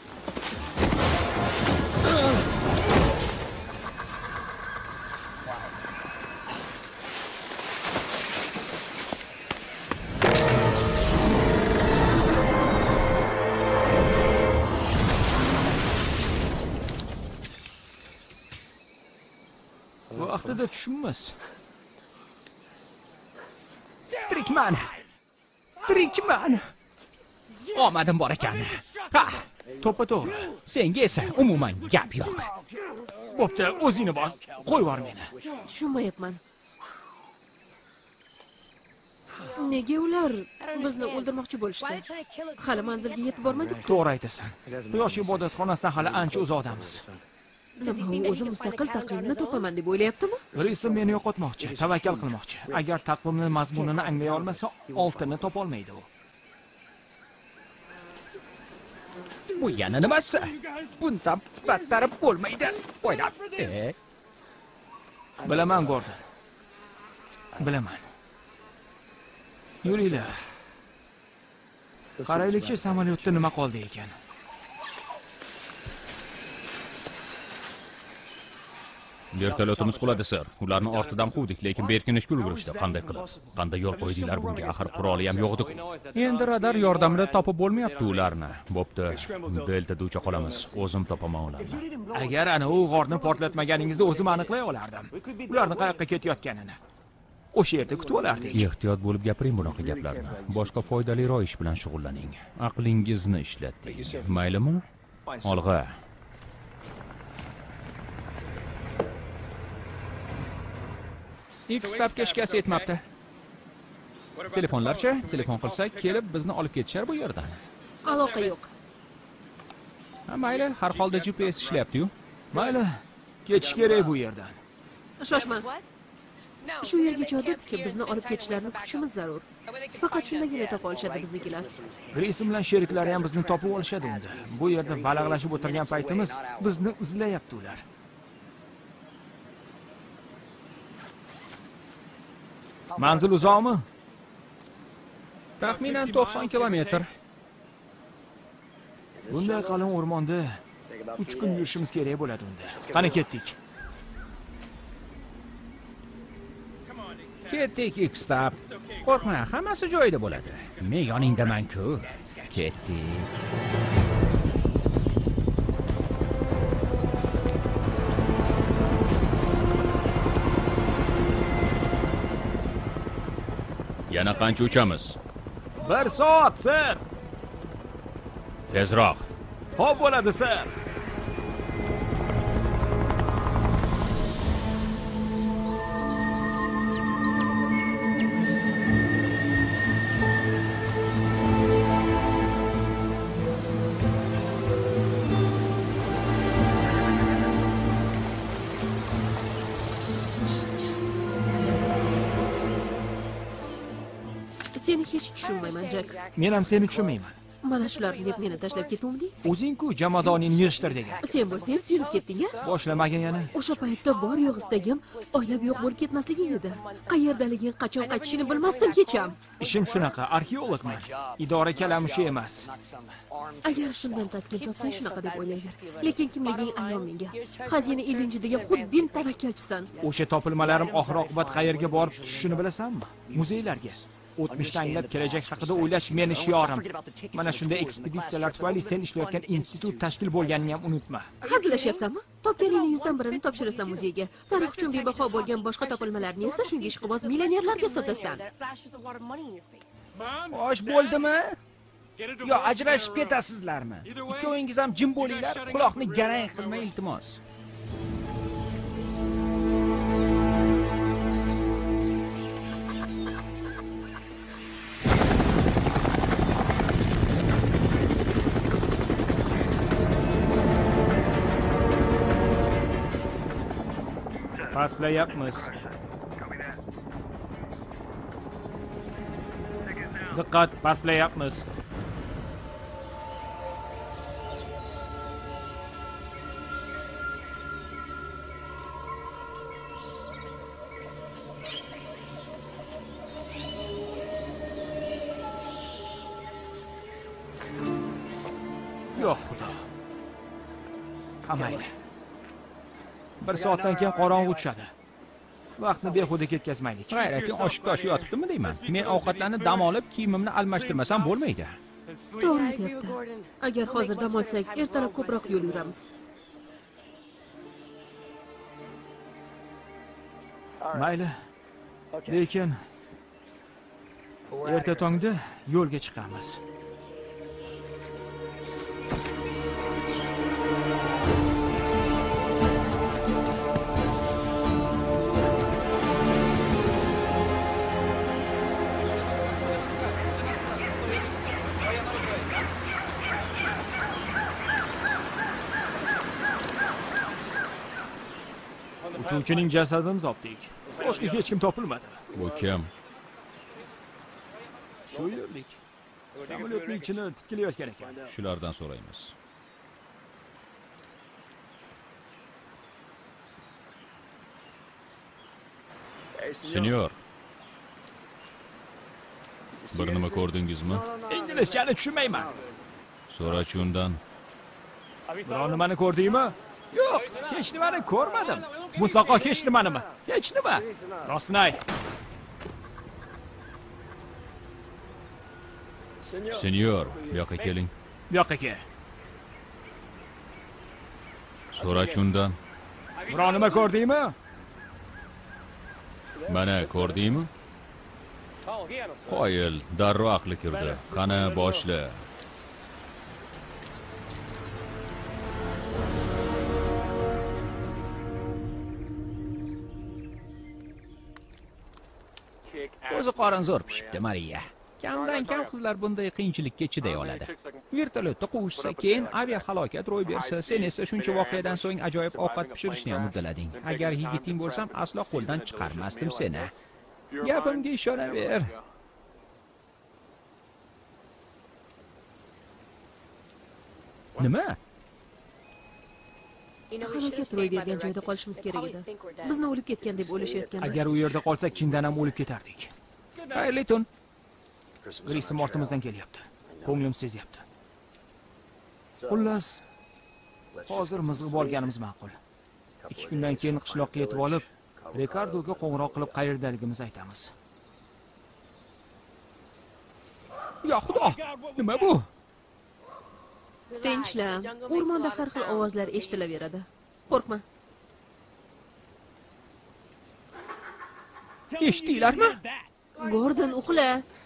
Vaqtida tushunmas. Tirikman. Tirikman. Omadim bor ekan. Ha, To'ppa to'g'ri. senga esa umuman gap yo'q. Bo'pti, o'zingni bos. Qo'yib yubor meni. Tushunmayapman. Nega ular bizni o'ldirmoqchi bo'lishdi? Hali manzilga yetib bormadik. To'g'ri aytasan. Quyosh ibodatxonasidan hali ancha uzoqdamiz. Nima u o'zi mustaqil taqvimni topaman deb o'ylayaptimi? Reisim meni yo'qotmoqchi, tavakkal qilmoqchi. Agar taqvimning mazmunini anglay olmasa, oltinni topolmaydi u. Bu yana nimasi? Bundan battari bo'lmaydi. O'ylab. E, Bilaman, Gordon. Bilaman. Yuringlar. Qaraylikchi, samolyotda nima qoldi ekan? Vertolyotimiz quladi, sir. Ularni ortidan quvdik, lekin berkinishga ulgurishdi. Qanday qilib? Qanday yo'l qo'ydinglar bunga? Axir quroli ham yo'qdi-ku. Endi radar yordamida topib bo'lmayapti ularni. Bo'pti. Deltada ucha qolamiz. O'zim topaman ularni. Agar ana u g'orni portlatmaganingizda o'zim aniqlay olardim. Ularni qayoqqa ketayotganini. O'sha yerda kutib olardik. Ehtiyot bo'lib gapiring bunaqa gaplarni. Boshqa foydaliroq ish bilan shug'ullaning. Aqlingizni ishlating. Maylimi? Olg'a. X-tab keshkasi yetmabdi. Telefonlarcha, telefon qilsak, kelib bizni olib ketishar bu yerdan. Aloqa yo'q. Ha, mayli, har holda G P S ishlayapti-yu. Mayli, ketish kerak bu yerdan. Shoshma. Shu yergacha odatki bizni olib ketishlarini kutishimiz zarur. Faqat shundagina topa olishadi biznikilar. Reisim bilan sheriklari ham bizni topib olishadi endi. Bu yerda valaqlashib o'tirgan paytimiz bizni izlayapti ular. Manzil uzoqmi? Taxminan to'qson kilometr. Bunday qalin o'rmonda uch kun yurishimiz kerak bo'ladi unda. Qani ketdik. Ketdik X-tab. Qo'rqma, hammasi joyida bo'ladi. Men yoningdaman-ku. Ketdik. Yana qancha uchamiz? Bir soat, sir. Tezroq. Xo'p bo'ladi, sir. Seni hech tushunmayman, Jack. Men ham seni tushunmayman. Mana shularni deb meni tashlab ketuvding? O'zing-ku jamoadoningni yig'ishtir degan. Sen bo'lsang suyunib ketding-a? Boshlamagin yana. O'sha paytda bor yo'q istagim oylab yo'q bo'lib ketmasliging edi. Qayerdaliging, qachon qaytishini bilmasdim hech ham. Ishim shunaqa, arxeologman. Idora kalamushi emas. Agar shundan taskin topsang shunaqa deb o'ylayver. Lekin kimliging ayon menga. Xazina ilinjidagi xudbin tavakkalchisan. O'sha topilmalarim oxir-oqibat qayerga borib tushishini bilasanmi? Muzeylarga. O'tmishni anglab kelajak haqida o'ylash meni shiorim. Mana shunday ekspeditsiyalar tufayli sen ishlayotgan institut tashkil bo'lganini ham unutma. Hazillashyapsanmi? Topganingning yuzdan birini topshirasan muzeyga. Tarix uchun bebaho bo'lgan boshqa topilmalarni esa shunga ishqiboz millionerlarga sotasan. Osh bo'ldimi? Yo, ajrashib ketasizlarmi? Ikkovingiz ham jim bo'linglar, quloqni garang qilmang iltimos. Pastlayapmiz. Diqqat, pastlayapmiz. Yo'q, xudo. Qamaydi. Bir soatdan keyin qorong'u tushadi. Vaqtni behuda ketkazmaylik. G'ayrating oshib toshib yotibdimi deyman. Men ovqatlarni dam olib, kiyimimni almashtirmasam bo'lmaydi. To'g'ri aytyapti. Agar hozir dam olsak, ertalab ko'proq yo'l yuramiz. Mayli. Lekin erta tongda yo'lga chiqamiz. Uchuvchining jasadini topdik. Boshqa hech kim topilmadi. Bu kim? Shu yerlik. Samolyotning ichini titkilayotgan ekan. Shulardan so'raymiz. Senyor, bir nima ko'rdingizmi? Inglizchani tushunmayman. So'rachi undan. Biror nimani ko'rdingmi? Yo'q, hech nimani ko'rmadim. Mutlaqo hech nimanimi? Hech nima. Rostini ayt. Senyor, bu yoqqa keling. Bu yoqqa kel. So'rachi undan. Biror nima ko'rdingmi? Mana ko'rdingmi? Qoyil, darrov aqli kirdi. Qani boshla. O'zi qorin zo'r pishibdi, Mariya. Kamdan kam qizlar bunday qiyinchilikka chiday oladi. Vertolyotda quvishsa, keyin aviahalokat ro'y bersa, sen esa shuncha voqeadan so'ng ajoyib ovqat pishirishni ham uddalading. Agar yigiting bo'lsam, aslo qo'ldan chiqarmasdim seni. Gapimga ishonaver. Nima? Halokat ro'y bergan joyda qolishimiz kerak edi. Bizni o'lib ketgan deb o'ylashayotganlar. Agar u yerda qolsak, chindan ham o'lib ketardik. Xayrli tun. Grisim ortimizdan kelyapti. Ko'nglim sezyapti. Xullas, hozir mizg'ib olganimiz ma'qul. ikki kundan keyin qishloqqa yetib olib, Rikardoga qo'ng'iroq qilib qayerdaligimizni aytamiz. Ya xudo, nima bu? Tinchlan. O'rmonda har xil ovozlar eshitilaveradi. Qo'rqma. Eshitdinglarmi? Gordon, uxla.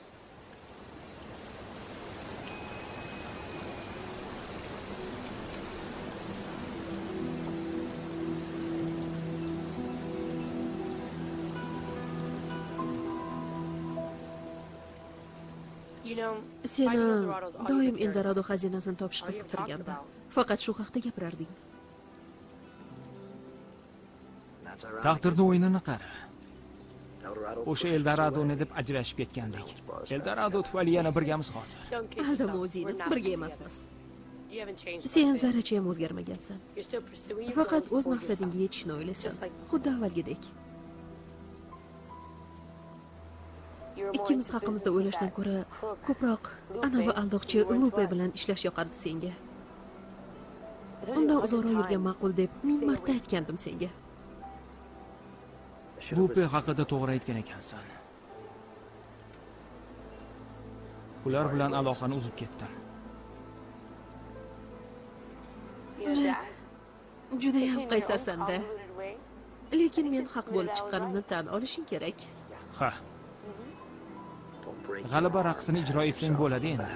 Seni doim Eldorado xazinasini topish qiziqtirgandi. Faqat shu haqda gapirarding. Taqdirni o'yinini qara. O'sha Eldorado deb ajrashib ketgandik. Eldorado tufayli yana birgamiz hozir. Aldama o'zingni, birga emasmiz. Sen zarracha ham o'zgarmagansan. Faqat o'z maqsadingga yetishni o'ylaysan, xuddi avvalgidek. Ikkimiz haqimizda o'ylashdan ko'ra ko'proq anavi aldoqchi Lupe bilan ishlash yoqardi senga. Undan uzoqroq yurgan ma'qul deb ming marta aytgandim senga. Lupe haqida to'g'ri aytgan ekansan. Ular bilan aloqani uzib ketdim. Jack, juda ham qaysarsan-da. Lekin men haq bo'lib chiqqanimni tan olishing kerak. Ha. G'alaba raqsini ijro etsang bo'ladi endi.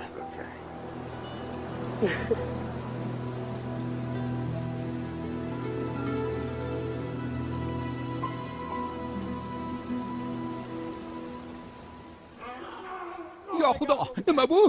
Yo xudo, nima bu?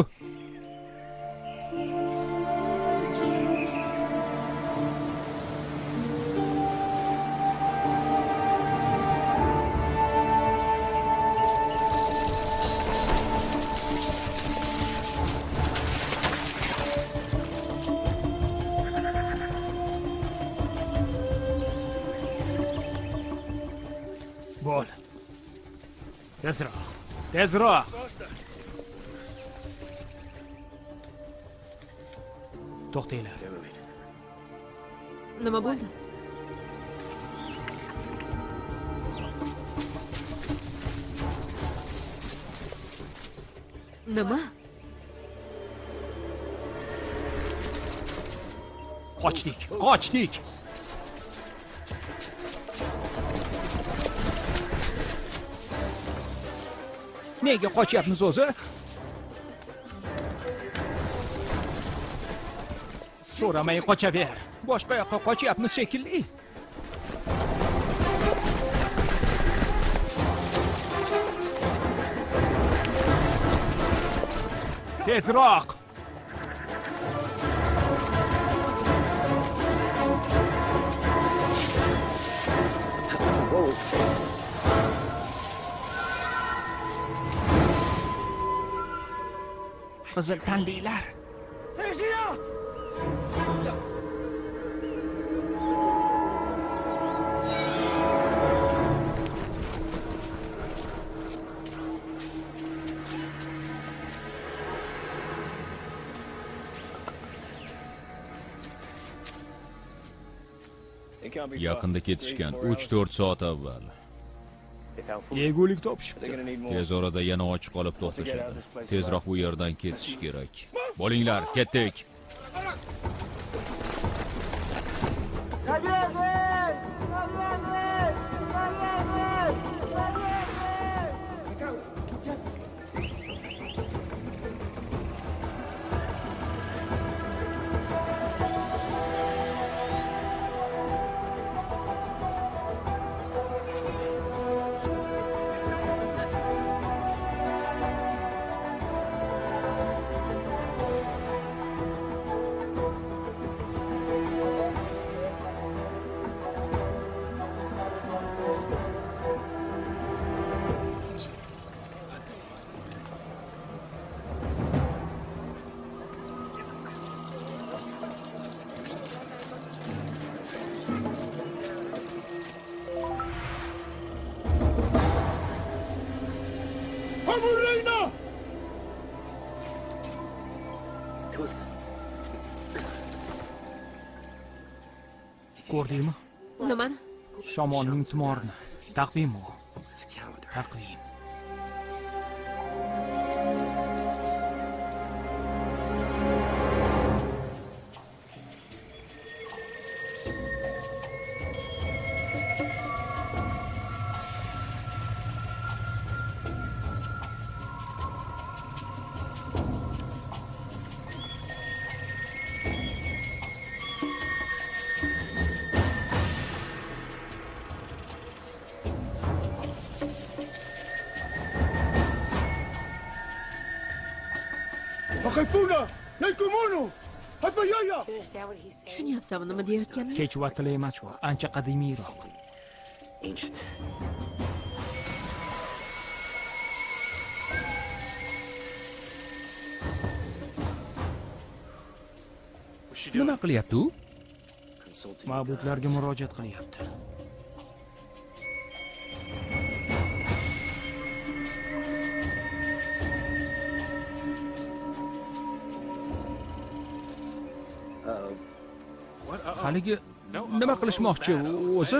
Bo'l. Tezroq. Tezroq. To'xtanglar. Nima bo'ldi? Nima? Qochdik, qochdik. Nega qochyapmiz o'zi? So'ramay qochaver. Boshqa yoqqa qochyapmiz shekilli. Tezroq. qizil tanlilar. Yaqinda ketishgan uch to'rt soat avval. Yegulik topishibdi. Tez orada yana ochiq olib to'xtashadi. Tezroq bu yerdan ketish kerak. Bo'linglar, ketdik. Ko'rdingmi? Nimani? Shamolning tumorini. Taqvim u. Taqvim. Tushunyapsanmi nima deyayotganini? Kechuva tili emas bu, ancha qadimiyroq. Nima qilyapti u? Ma'budlarga murojaat qilyapti. Haligi nima qilishmoqchi o'zi?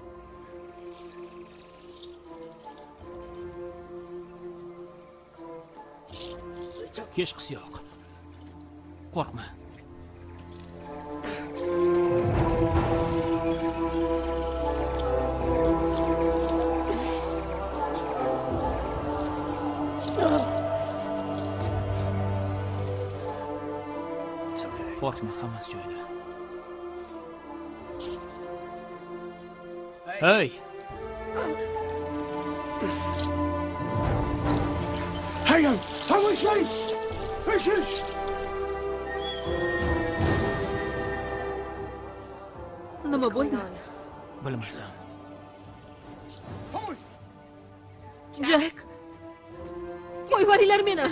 Kechqisi yo'q. Qo'rqma. Qo'rqma, hammasi joyida. Hey! Hang on! How is she? Fishes! Nima bo'ldi? Bilmasam. Jack! Qo'yib yuboringlar meni.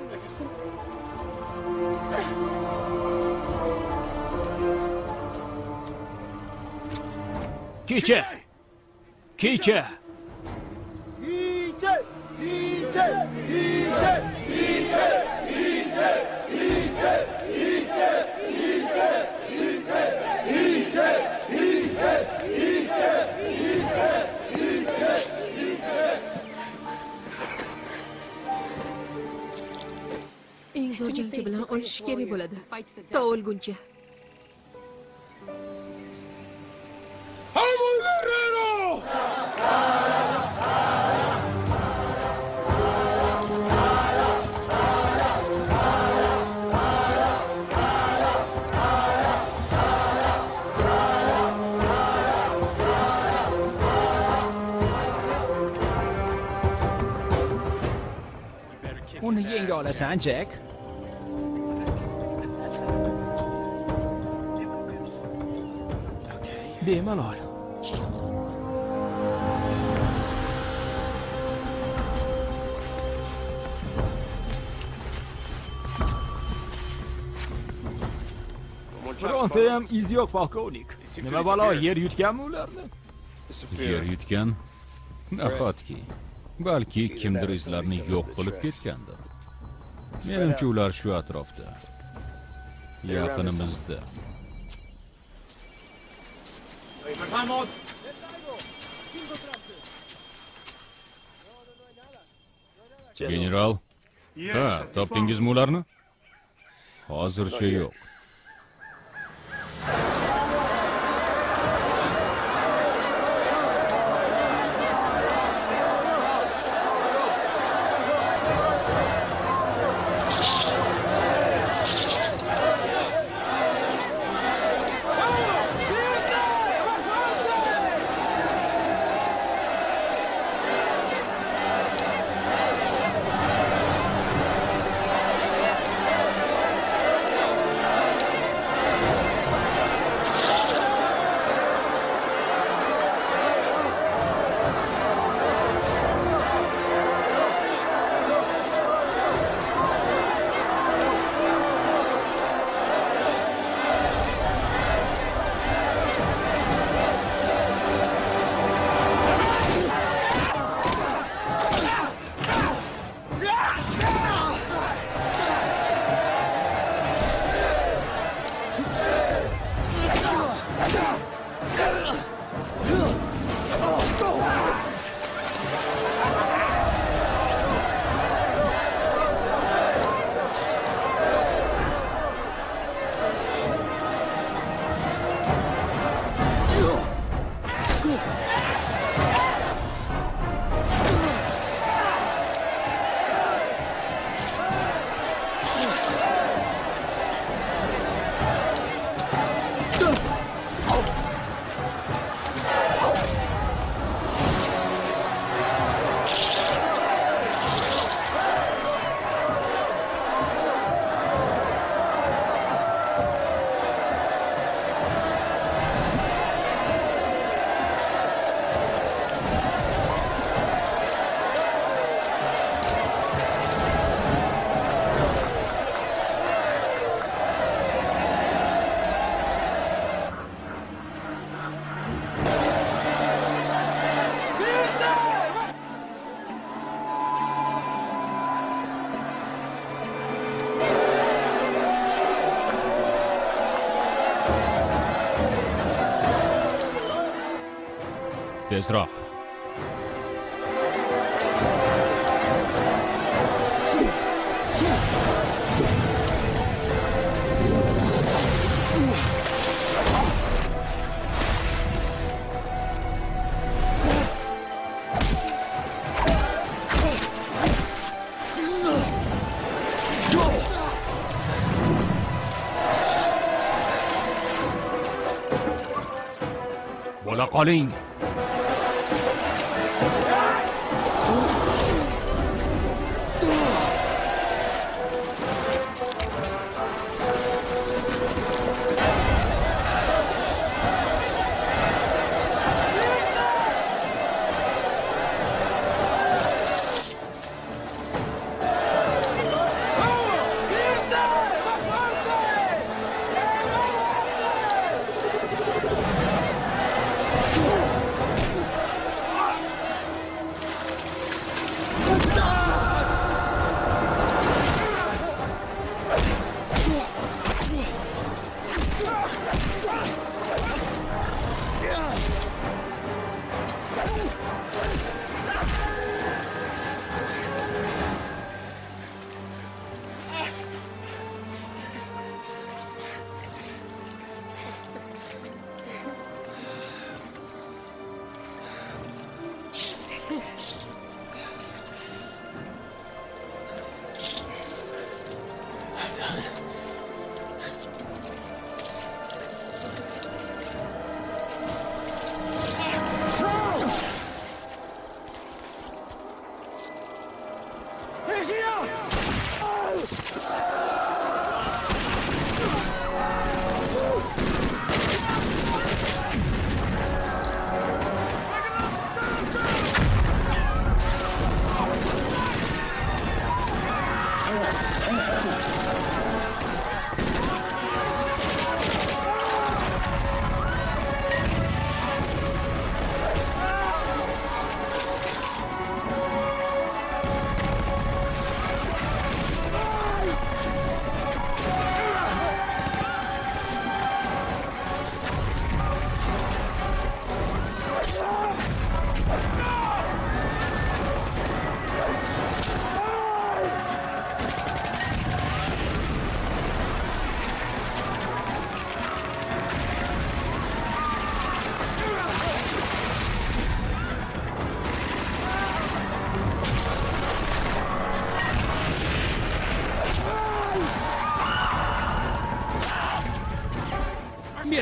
Kecha! Kecha! Ite! Ite! Ite! Ite! Ite! Ite! Ite! Ite! Ite! Ite! Ite! Ite! Eng zo'r jangchi bilan o'lishish kerak bo'ladi. To o'lguncha. Uni yenga olasan, Jack. Bemalol. Bironta ham iz yo'q, polkovnik. Nima balo, yer yutganmi ularni? Yer yutgan? Nahotki. Balki kimdir izlarni yo'q qilib ketgandir. Menimcha ular shu atrofda. Yaqinimizda. General, ha, topdingizmi ularni? Hozircha yo'q. Tezroq. Bo'la qoling.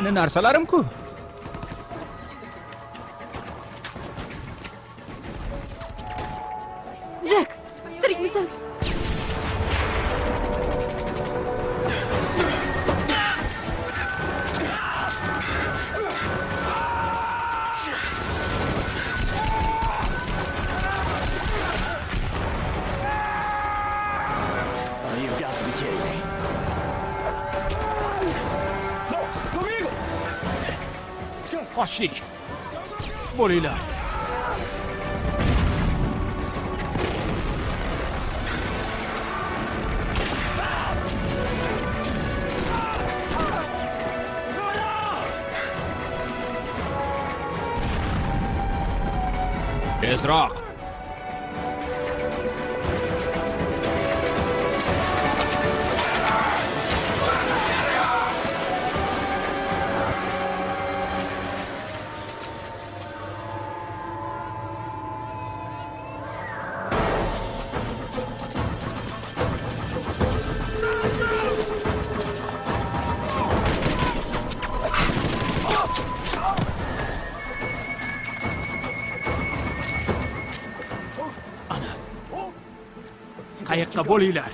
Meni narsalarim-ku. Jak, tirikmisan? You've got to be kidding me. No, conmigo! Qochdik. Bo'linglar. Tezroq. Qayiqqa bo'linglar.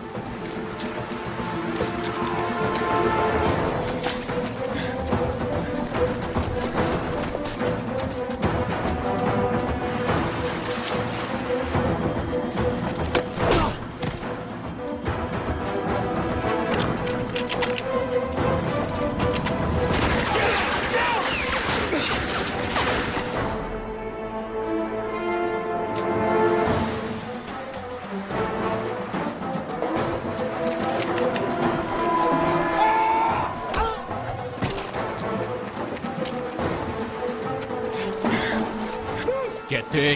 Ketdik.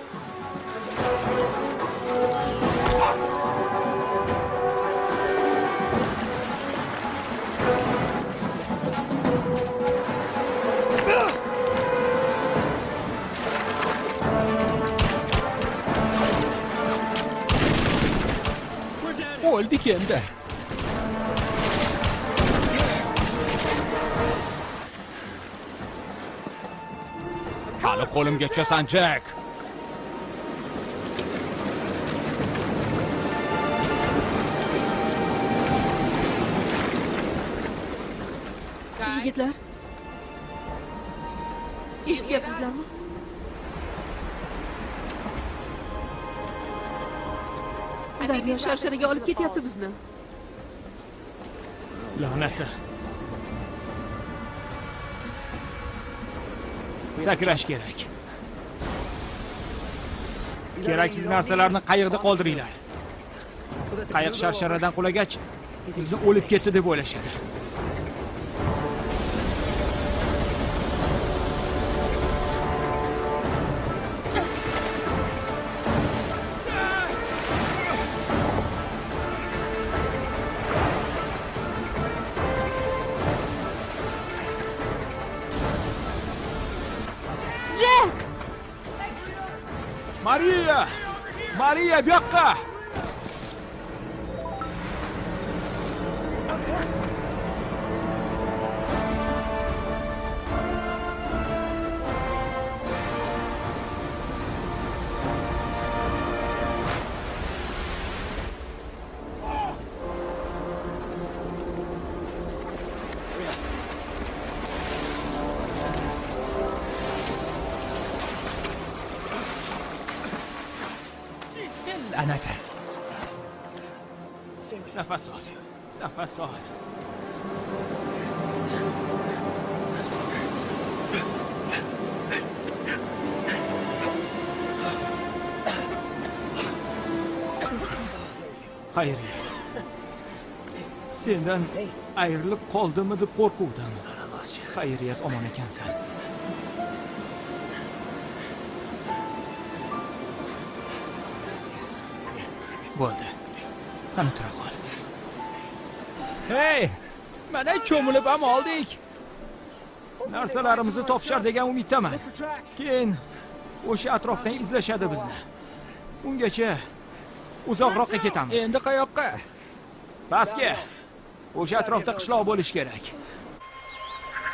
O'ldik endi. Hali qo'limga tushasan, Jak. Yigitlar. Eshityapsizlarmi? Daryo sharsharaga olib ketyapti bizni. La'nati. Sakrash kerak. Keraksiz narsalarni qayiqda qoldiringlar. Qayiq sharsharadan qulagach, bizni o'lib ketdi deb o'ylashadi. Jak! Mariya! Mariya, bu yoqqa! La'nati. Nafas ol. Nafas ol. Xayriyat. Sendan ayrilib qoldimmi deb qo'rquvdim. Xayriyat, omon ekansan. Bo'ldi. Qani tura qol. Hey! Mana cho'milib ham oldik. Narsalarimizni topishar degan umiddaman. Keyin o'sha atrofdan izlashadi bizni. Ungacha uzoqroqqa ketamiz. Endi qayoqqa? Pastga. O'sha atrofda qishloq bo'lish kerak.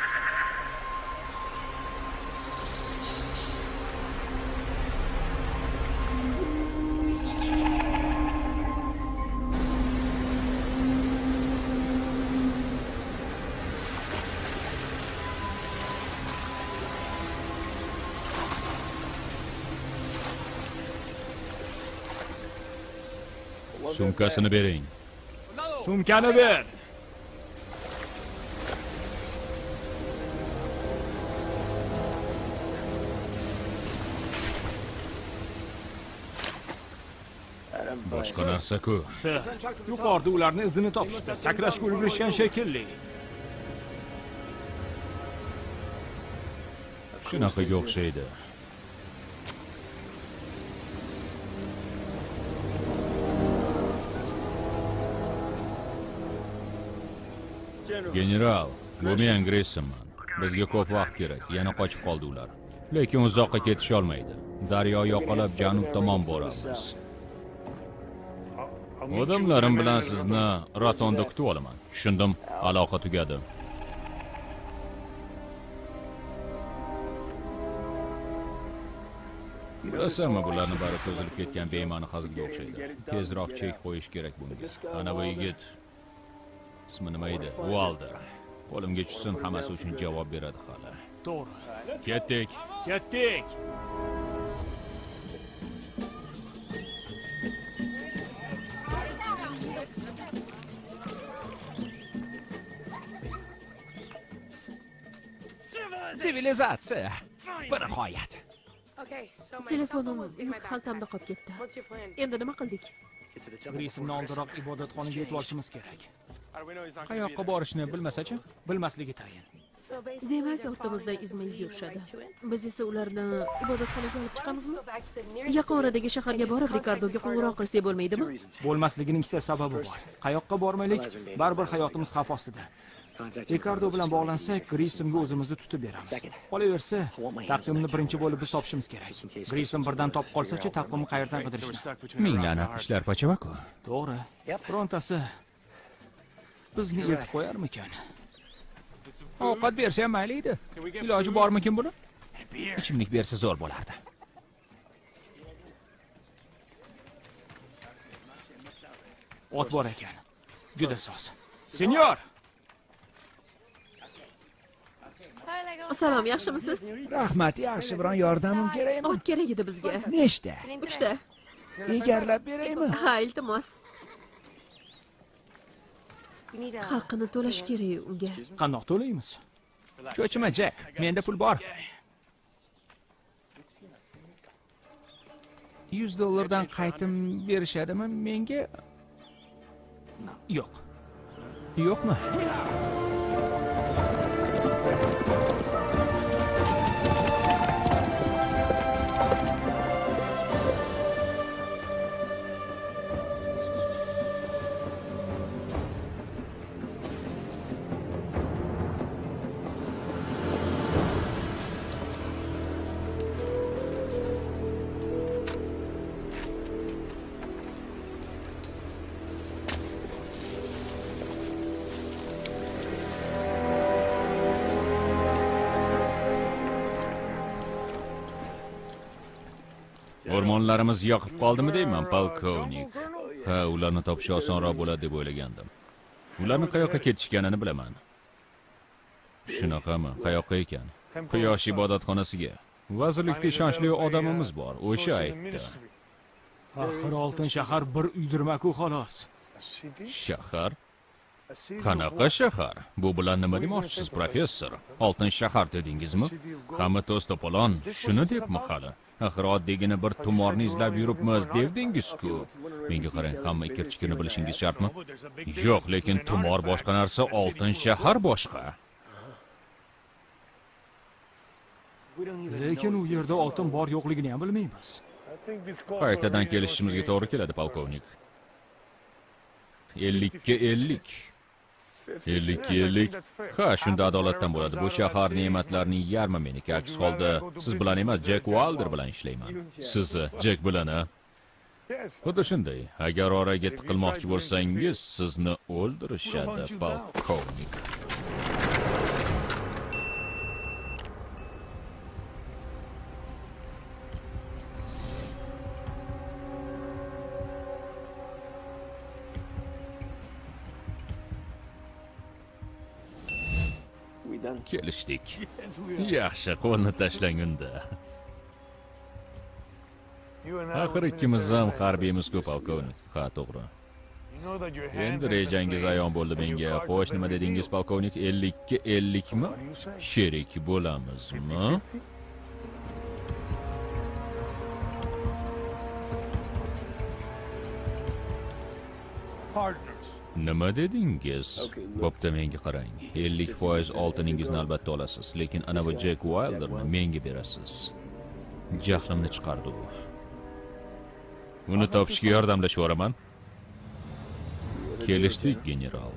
Sumkasini bering. Sumkani ber. Boshqa narsa-ku. Sir, yuqorida ularni izini topishdi. Sakrashga ulgurishgan shekilli. Shunaqaga o'xshaydi. General, bu men Grayson-man. Bizga ko'p vaqt kerak. Yana qochib qoldi ular. Lekin uzoqqa ketisha olmaydi. Daryo yoqalab janub tomon boramiz. Odamlarim bilan sizni Ratonda kutib olaman. Tushundim, aloqa tugadi. Bilasanmi, bularni bari to'zilib ketgan be'ma'ni hazilga o'xshaydi. Tezroq chek qo'yish kerak bunga. Ana bu yigit ismi nima edi? Walder. Qo'limga tushsin, hammasi uchun javob beradi hali. To'g'ri. Ketdik. Ketdik. Sivilizatsiya. Bir nihoyat. Telefonim yuk xaltamda qolib ketdi. Endi nima qildik? Grisomni oldinroq ibodatxonaga yetib olishimiz kerak. Qayoqqa borishni bilmasa-chi? Bilmasligi tayin. Demak, ortimizda izma-iz yurishadi. Biz esa ularni ibodatxonaga olib chiqamizmi? Yaqin oradagi shaharga borib, Rikardoga qo'ng'iroq qilsak bo'lmaydimi? Bo'lmasligining ikkita sababi bor. Qayoqqa bormaylik, baribir hayotimiz xavf ostida. Rikardo bilan bog'lansak, Grisomga o'zimizni tutib beramiz. Qolaversa, taqvimni birinchi bo'lib biz topishimiz kerak. Grisom birdan topib qolsa-chi, taqvimni qayerdan qidirishni? Ming la'nat ishlar pachavaku. To'g'ri. Birontasi bizni eltib qo'yarmikan? Ovqat bersa ham mayli edi. Iloji bormikin buni? Ichimlik bersa zo'r bo'lardi. Ot bor ekan. Juda soz. Senyor! Salom, yaxshimisiz? Rahmat, yaxshi, biron yordamim kerakmi? Ot kerak edi bizga. Nechta? Uchta. Egarlab beraymi? Ha, iltimos. Haqqini to'lash kerak unga. Qandoq to'laymiz? Cho'chima, Jack. Menda pul bor. yuz dollardan qaytim berishadimi menga? Yo'q. Yo'qmi? O'rmonlarimiz yoqib qoldimi deyman, polkovnik. Ha, ularni topish osonroq bo'ladi deb o'ylagandim. Ularni qayoqqa ketishganini bilaman. Shunaqami? Qayoqqa ekan? Quyosh ibodatxonasiga. Vazirlikda ishonchli odamimiz bor, o'sha aytdi. Axir oltin shahar bir uydirma-ku xolos. Shahar? Qanaqa shahar? Bu bilan nima demoqchisiz, professor? Oltin shahar dedingizmi? Hamma to'z to'polon, shuni debmi hali? Axir oddiygina bir tumorni izlab yuribmiz devdingiz-ku. Menga qarang, hamma ikirchikini bilishingiz shartmi? Yo'q, lekin tumor boshqa narsa, oltin shahar boshqa. Lekin u yerda oltin bor yo'qligini ham bilmaymiz. Qaytadan kelishimizga to'g'ri keladi, polkovnik. ellikka ellik. ellikka ellik. Ha, shunda adolatdan bo'ladi. Bu shahar ne'matlarining yarmi meniki. Aks holda siz bilan emas, Jack Wilder bilan ishlayman. Siz Jack bilan, ha? Xuddi shunday. Agar oraga tiqilmoqchi bo'lsangiz, sizni o'ldirishadi, polkovnik. Kelishdik. Yaxshi, qo'lni tashlang unda. Axir ikkimiz ham harbiymiz-ku, polkovnik. Ha, to'g'ri. Endi rejangiz ayon bo'ldi menga. Xo'sh, nima dedingiz, polkovnik? ellikka ellikmi? Sherik bo'lamizmi? Nima dedingiz? Bo'pti, menga qarang. ellik foiz oltiningizni albatta olasiz, lekin ana bu Jack Wilderni menga berasiz. Jahlimni chiqardi u. Uni topishga yordamlashaman. Kelishdik, general.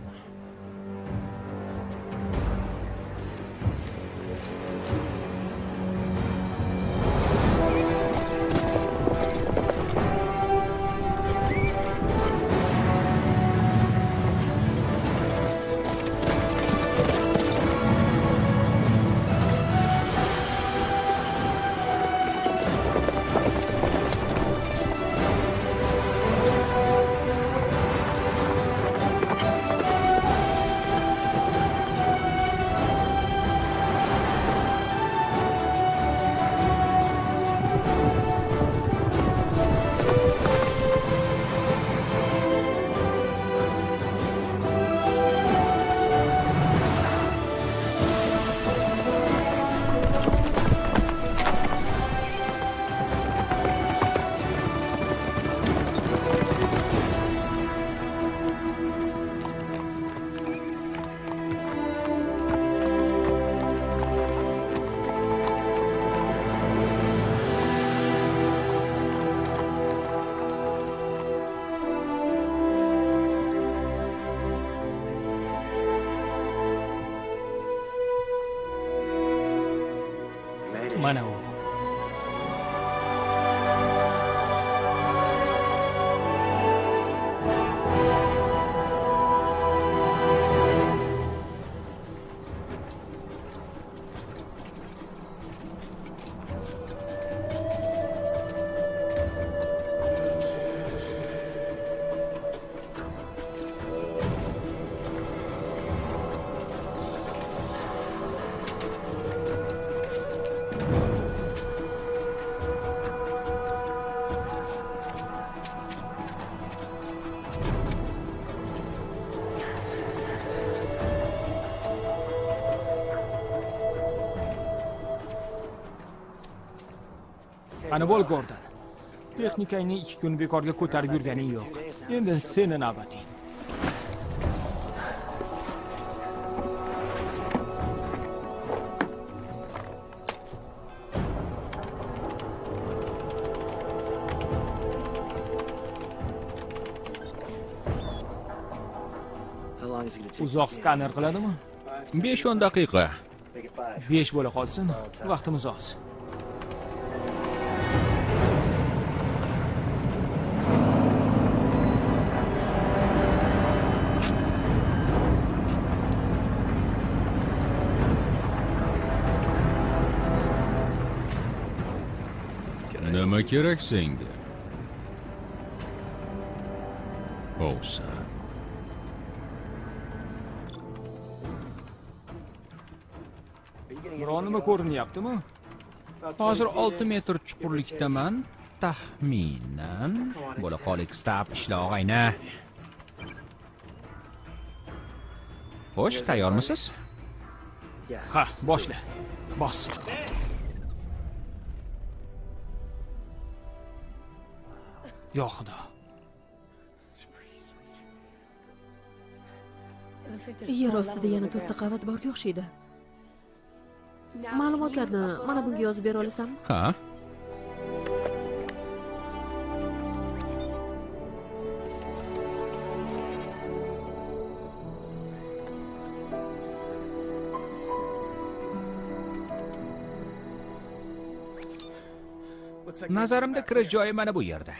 Mana u. Ana bo'l Gordon. Texnikangni ikki kun bekorga ko'tarib yurganing yo'q. Endi seni navbating. Uzoq skaner qiladimi? besh o'n daqiqa. besh bo'la qolsin. Vaqtimiz oz. Nima kerak senga? O'sa. Biron nima ko'rinyaptimi? Hozir olti metr chuqurlikdaman, taxminan. Bo'la qolik stab ishla og'ayna. Xo'sh, tayyormisiz? Ha, boshla. Bos. Yo xudo. Yer ostida yana to'rtta qavat borga o'xshaydi. Ma'lumotlarni mana bunga yozib bera olasanmi? Ha. Nazarimda kirish joyi mana bu yerda.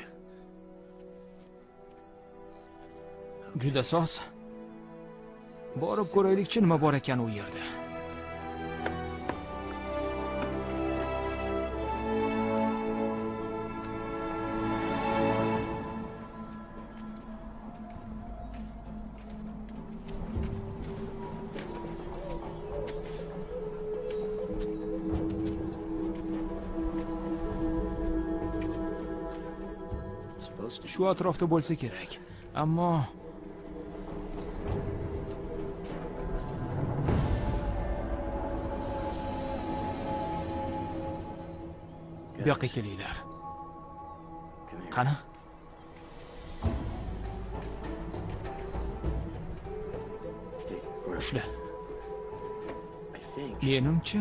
Juda soz. Borib ko'raylikchi nima bor ekan u yerda. Shu atrofda bo'lsa kerak. Ammo Bu yoqqa kelinglar. Qani? Ushla. Menimcha,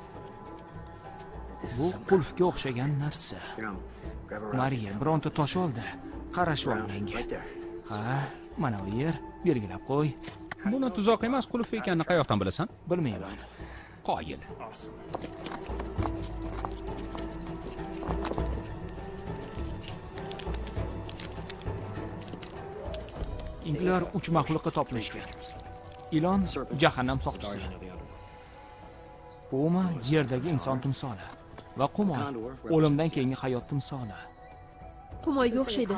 bu qulfga o'xshagan narsa. Mariya, bironta tosh oldi. Qarashib ol menga. Ha, mana bu yer, belgilab qo'y. Buni tuzoq emas, qulf ekanini qayoqdan bilasan? Bilmayman. Qoyil. Ular uch maxluqqa toplashgan. Ilon jahannam soqchisi. Puma yerdagi inson timsoli va Qumoy o'limdan keyingi hayot timsoli. Qumoyga o'xshaydi.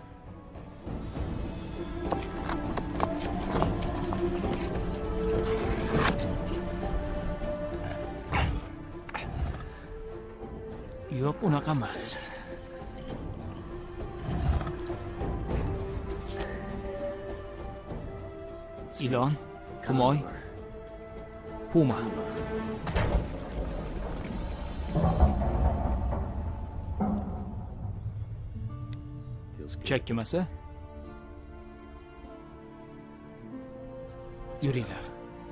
Yo'q, unaqa emas. Ilon, Qumoy, Puma. Chekkimasa? Yuringlar.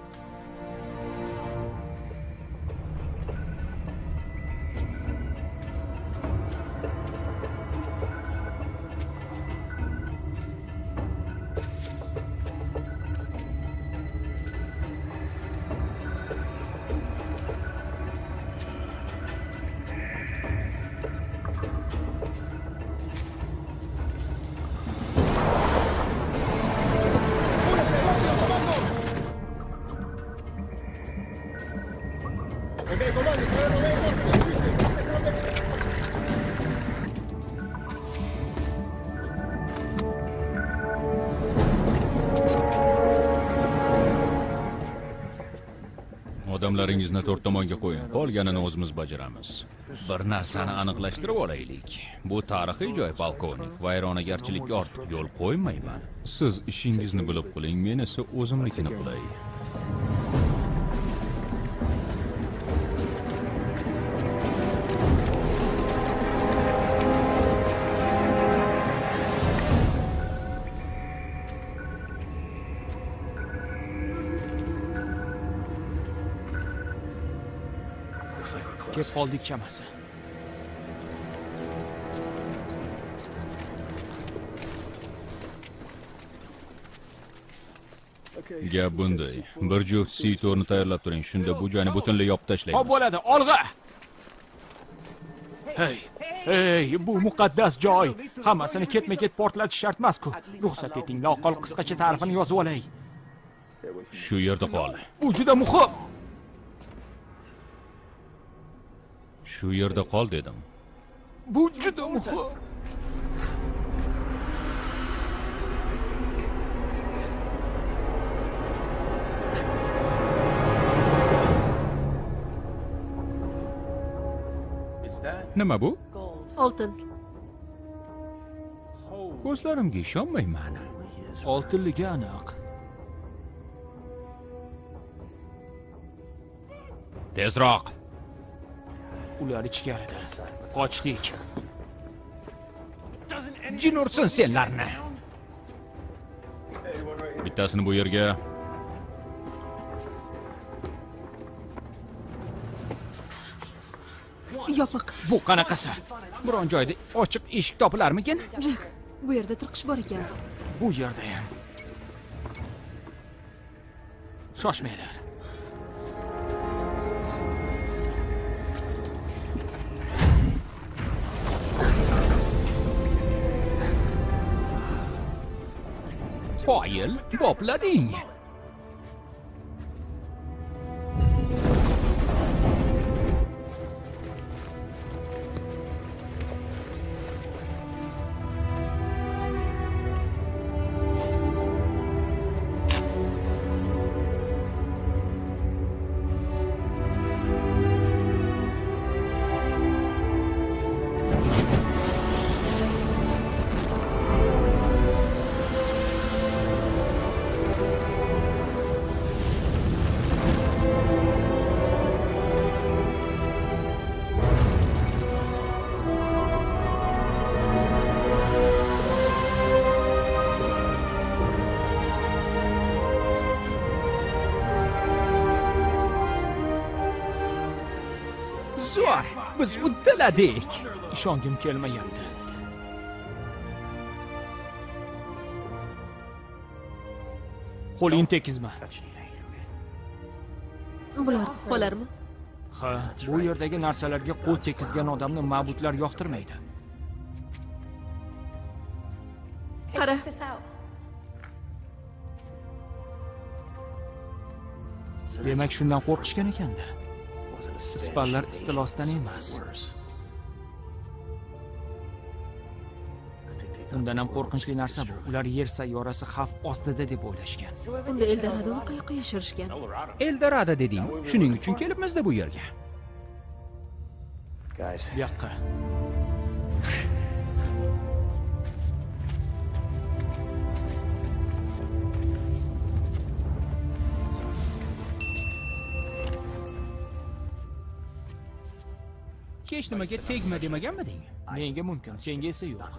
Odamlaringizni to'rt tomonga qo'ying. Qolganini o'zimiz bajaramiz. Bir narsani aniqlashtirib olaylik. Bu tarixiy joy, polkovnik. Vayronagarchilikka ortiq yo'l qo'ymayman. Siz ishingizni bilib qiling, men esa o'zimnikini qilay. Kep qoldik chamasi. Gap bunday. Bir juft sitorni tayyorlab turing. Shunda bu joyni butunlay yopib tashlaymiz. Xo'p bo'ladi, olg'a. Hey, hey, bu muqaddas joy. Hammasini ketma-ket portlatish shart emas-ku. Ruxsat eting, loqal qisqacha ta'rifini yozib olay. Shu yerda qol. Bu juda muhim. Shu yerda qol dedim. Bu juda muhim. Nima bu? Oltin. Ko'zlarimga ishonmayman. Oltinligi aniq. Tezroq. Ular ichkarida. Qochdik. Jin ursin senlarni. Bittasini bu yerga. Yopiq. Bu qanaqasi? Biron joyda ochiq eshik topilarmikin? Jek, bu yerda tirqish bor ekan. Bu yerda ham. Shoshmanglar. Qoyil, boplading. Biz uddaladik. Ishongim kelmayapti. Qo'ling tekizma. Bular qolarmi? Ha, bu yerdagi narsalarga qo'l tekizgan odamni ma'budlar yoqtirmaydi. Qara, Demak, shundan qo'rqishgan ekanda. Ispanlar istilosdan emas. Undan ham qo'rqinchli narsa bu. Ular yer sayyorasi xavf ostida deb o'ylashgan. unda Eldoradoni qayoqqa yashirishgan? Eldorado deding. Shuning uchun kelibmiz-da bu yerga. Guys, Bu yoqqa. Hech nimaga tegma demaganmiding? Menga mumkin, senga esa yo'q.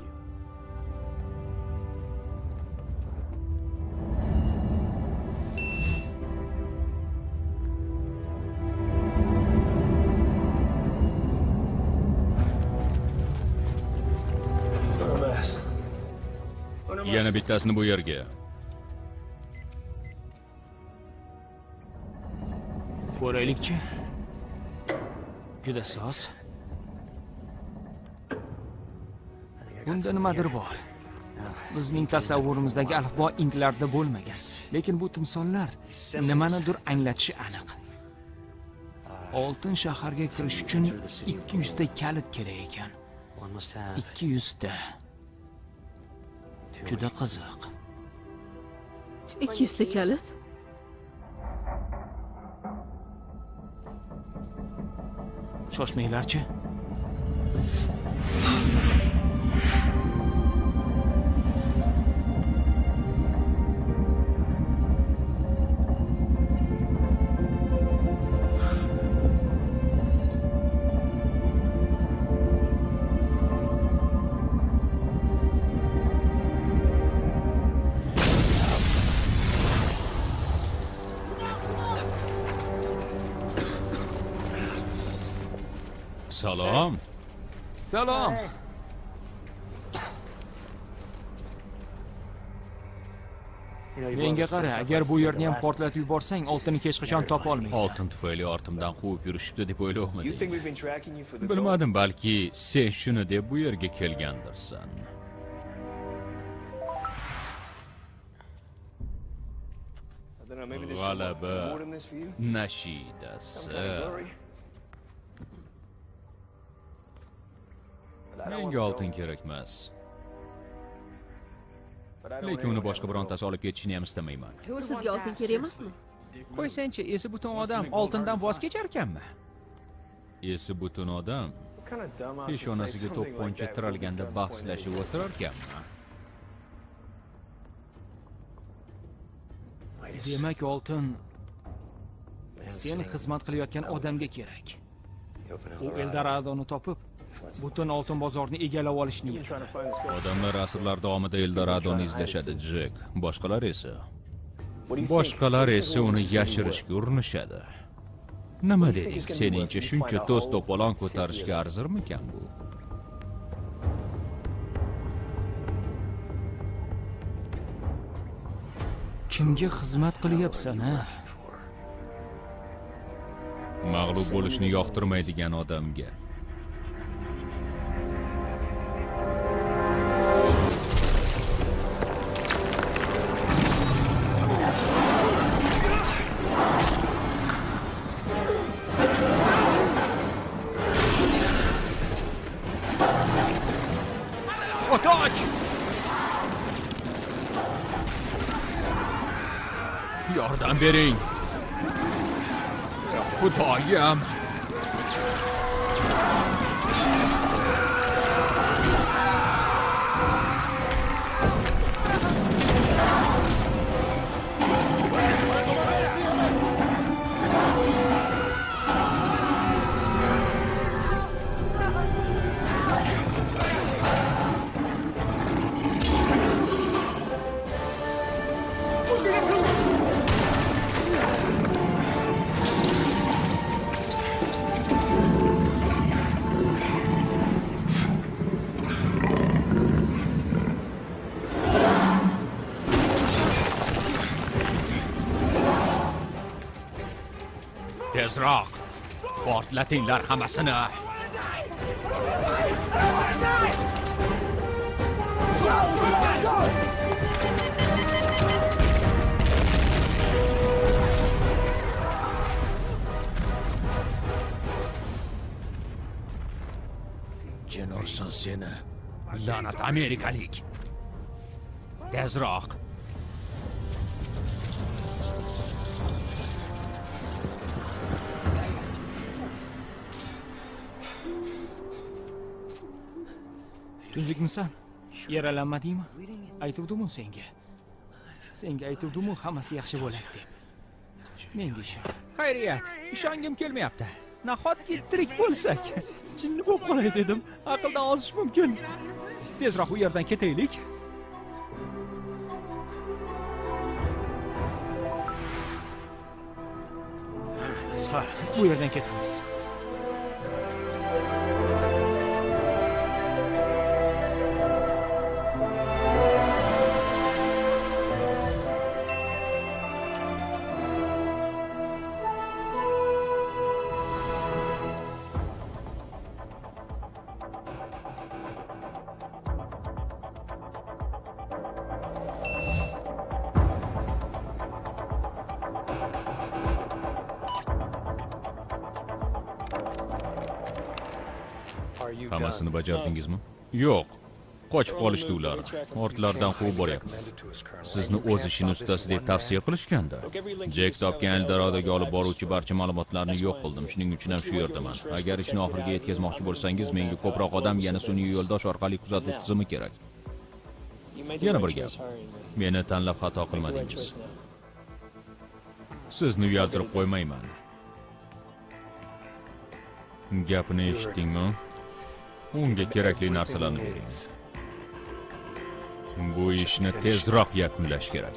Yana bittasini bu yerga. Ko'raylikchi. Juda soz. Bunda nimadir bor. Bizning tasavvurimizdagi alifbo intlarda bo'lmagan. Lekin bu timsollar nimanidir anglatishi aniq. Oltin shaharga kirish uchun ikki yuz ta kalit kerak ekan. one must have. ikki yuz ta. Juda qiziq. ikki yuz ta kalit. Shoshmanglarchi. Salom. Salom. Menga qara, agar bu yerni ham portlatib yuborsang, oltinni hech qachon topa olmaysan. Oltin tufayli ortimdan quvib yurishibdi deb You think o'ylovmadim. we've been tracking you for the gold? Bilmadim, balki sen shuni deb bu yerga kelgandirsan. I don't know, maybe there's G'alaba. more than this for you? Nashidasi. Glory? But I don't want Menga the oltin gold. kerak emas. But I don't Lekin uni really boshqa want the birontasi olib ketishini ham istamayman. Sizga oltin kerak emasmi? Qo'ysangchi, esi butun odam oltindan voz kecharkanmi? Esi butun odam gold. What kind of dumbass would say peshonasiga something like to'pponcha that tiralganda when bahslashib o'tirarkanmi? Demak, oltin sen xizmat qilayotgan odamga kerak. U Eldoradoni topib, butun oltin bozorni egallab olishni You're trying yutdi. to find this gold. Odamlar asrlar davomida Eldoradoni izlashadi, Jek. Boshqalar esa What do you think? boshqalar What do you esa think uni this is gonna be yashirishga urinishadi. Nima deding? Seningcha shuncha to's to'polon ko'tarishga arzirmikan bu? Kimga xizmat qilyapsan, ha? Mag'lub bo'lishni yoqtirmaydigan odamga. Otoch! Yordam bering. Xudoyim. Tezroq! Portlatinglar hammasini! Jin ursin seni, la'nat amerikalik! Tezroq! Tuzukmisan? Yaralanmadingmi? Aytuvdim-ku senga. Senga aytuvdim-ku hammasi yaxshi bo'ladi deb. Menga ishon. Xayriyat, ishongim kelmayapti. Nahotki tirik bo'lsak, jinni bo'lib qolay dedim. Aqldan ozish mumkin. Tezroq u yerdan ketaylik. Ha, bu yerdan ketamiz. Hammasini bajardingizmi? Yo'q. Qochib qolishdi ular. Ortlaridan quvib boryapman. Sizni o'z ishini ustasi deb tavsiya qilishganda. Jek topgan Eldoradoga olib boruvchi barcha ma'lumotlarni yo'q qildim. Shuning uchun ham shu yerdaman. Agar ishni oxiriga yetkazmoqchi bo'lsangiz, menga ko'proq odam, yana sun'iy yo'ldosh orqali kuzatuv tizimi kerak. Yana bir gap. Meni tanlab xato qilmadingiz. Sizni uyaltirib qo'ymayman. Gapini eshitdingmi? Unga kerakli narsalarni bering. Bu ishni tezroq yakunlash kerak.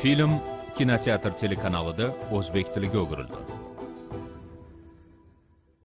Film kinoteatr telekanalida o'zbek tiliga o'girildi.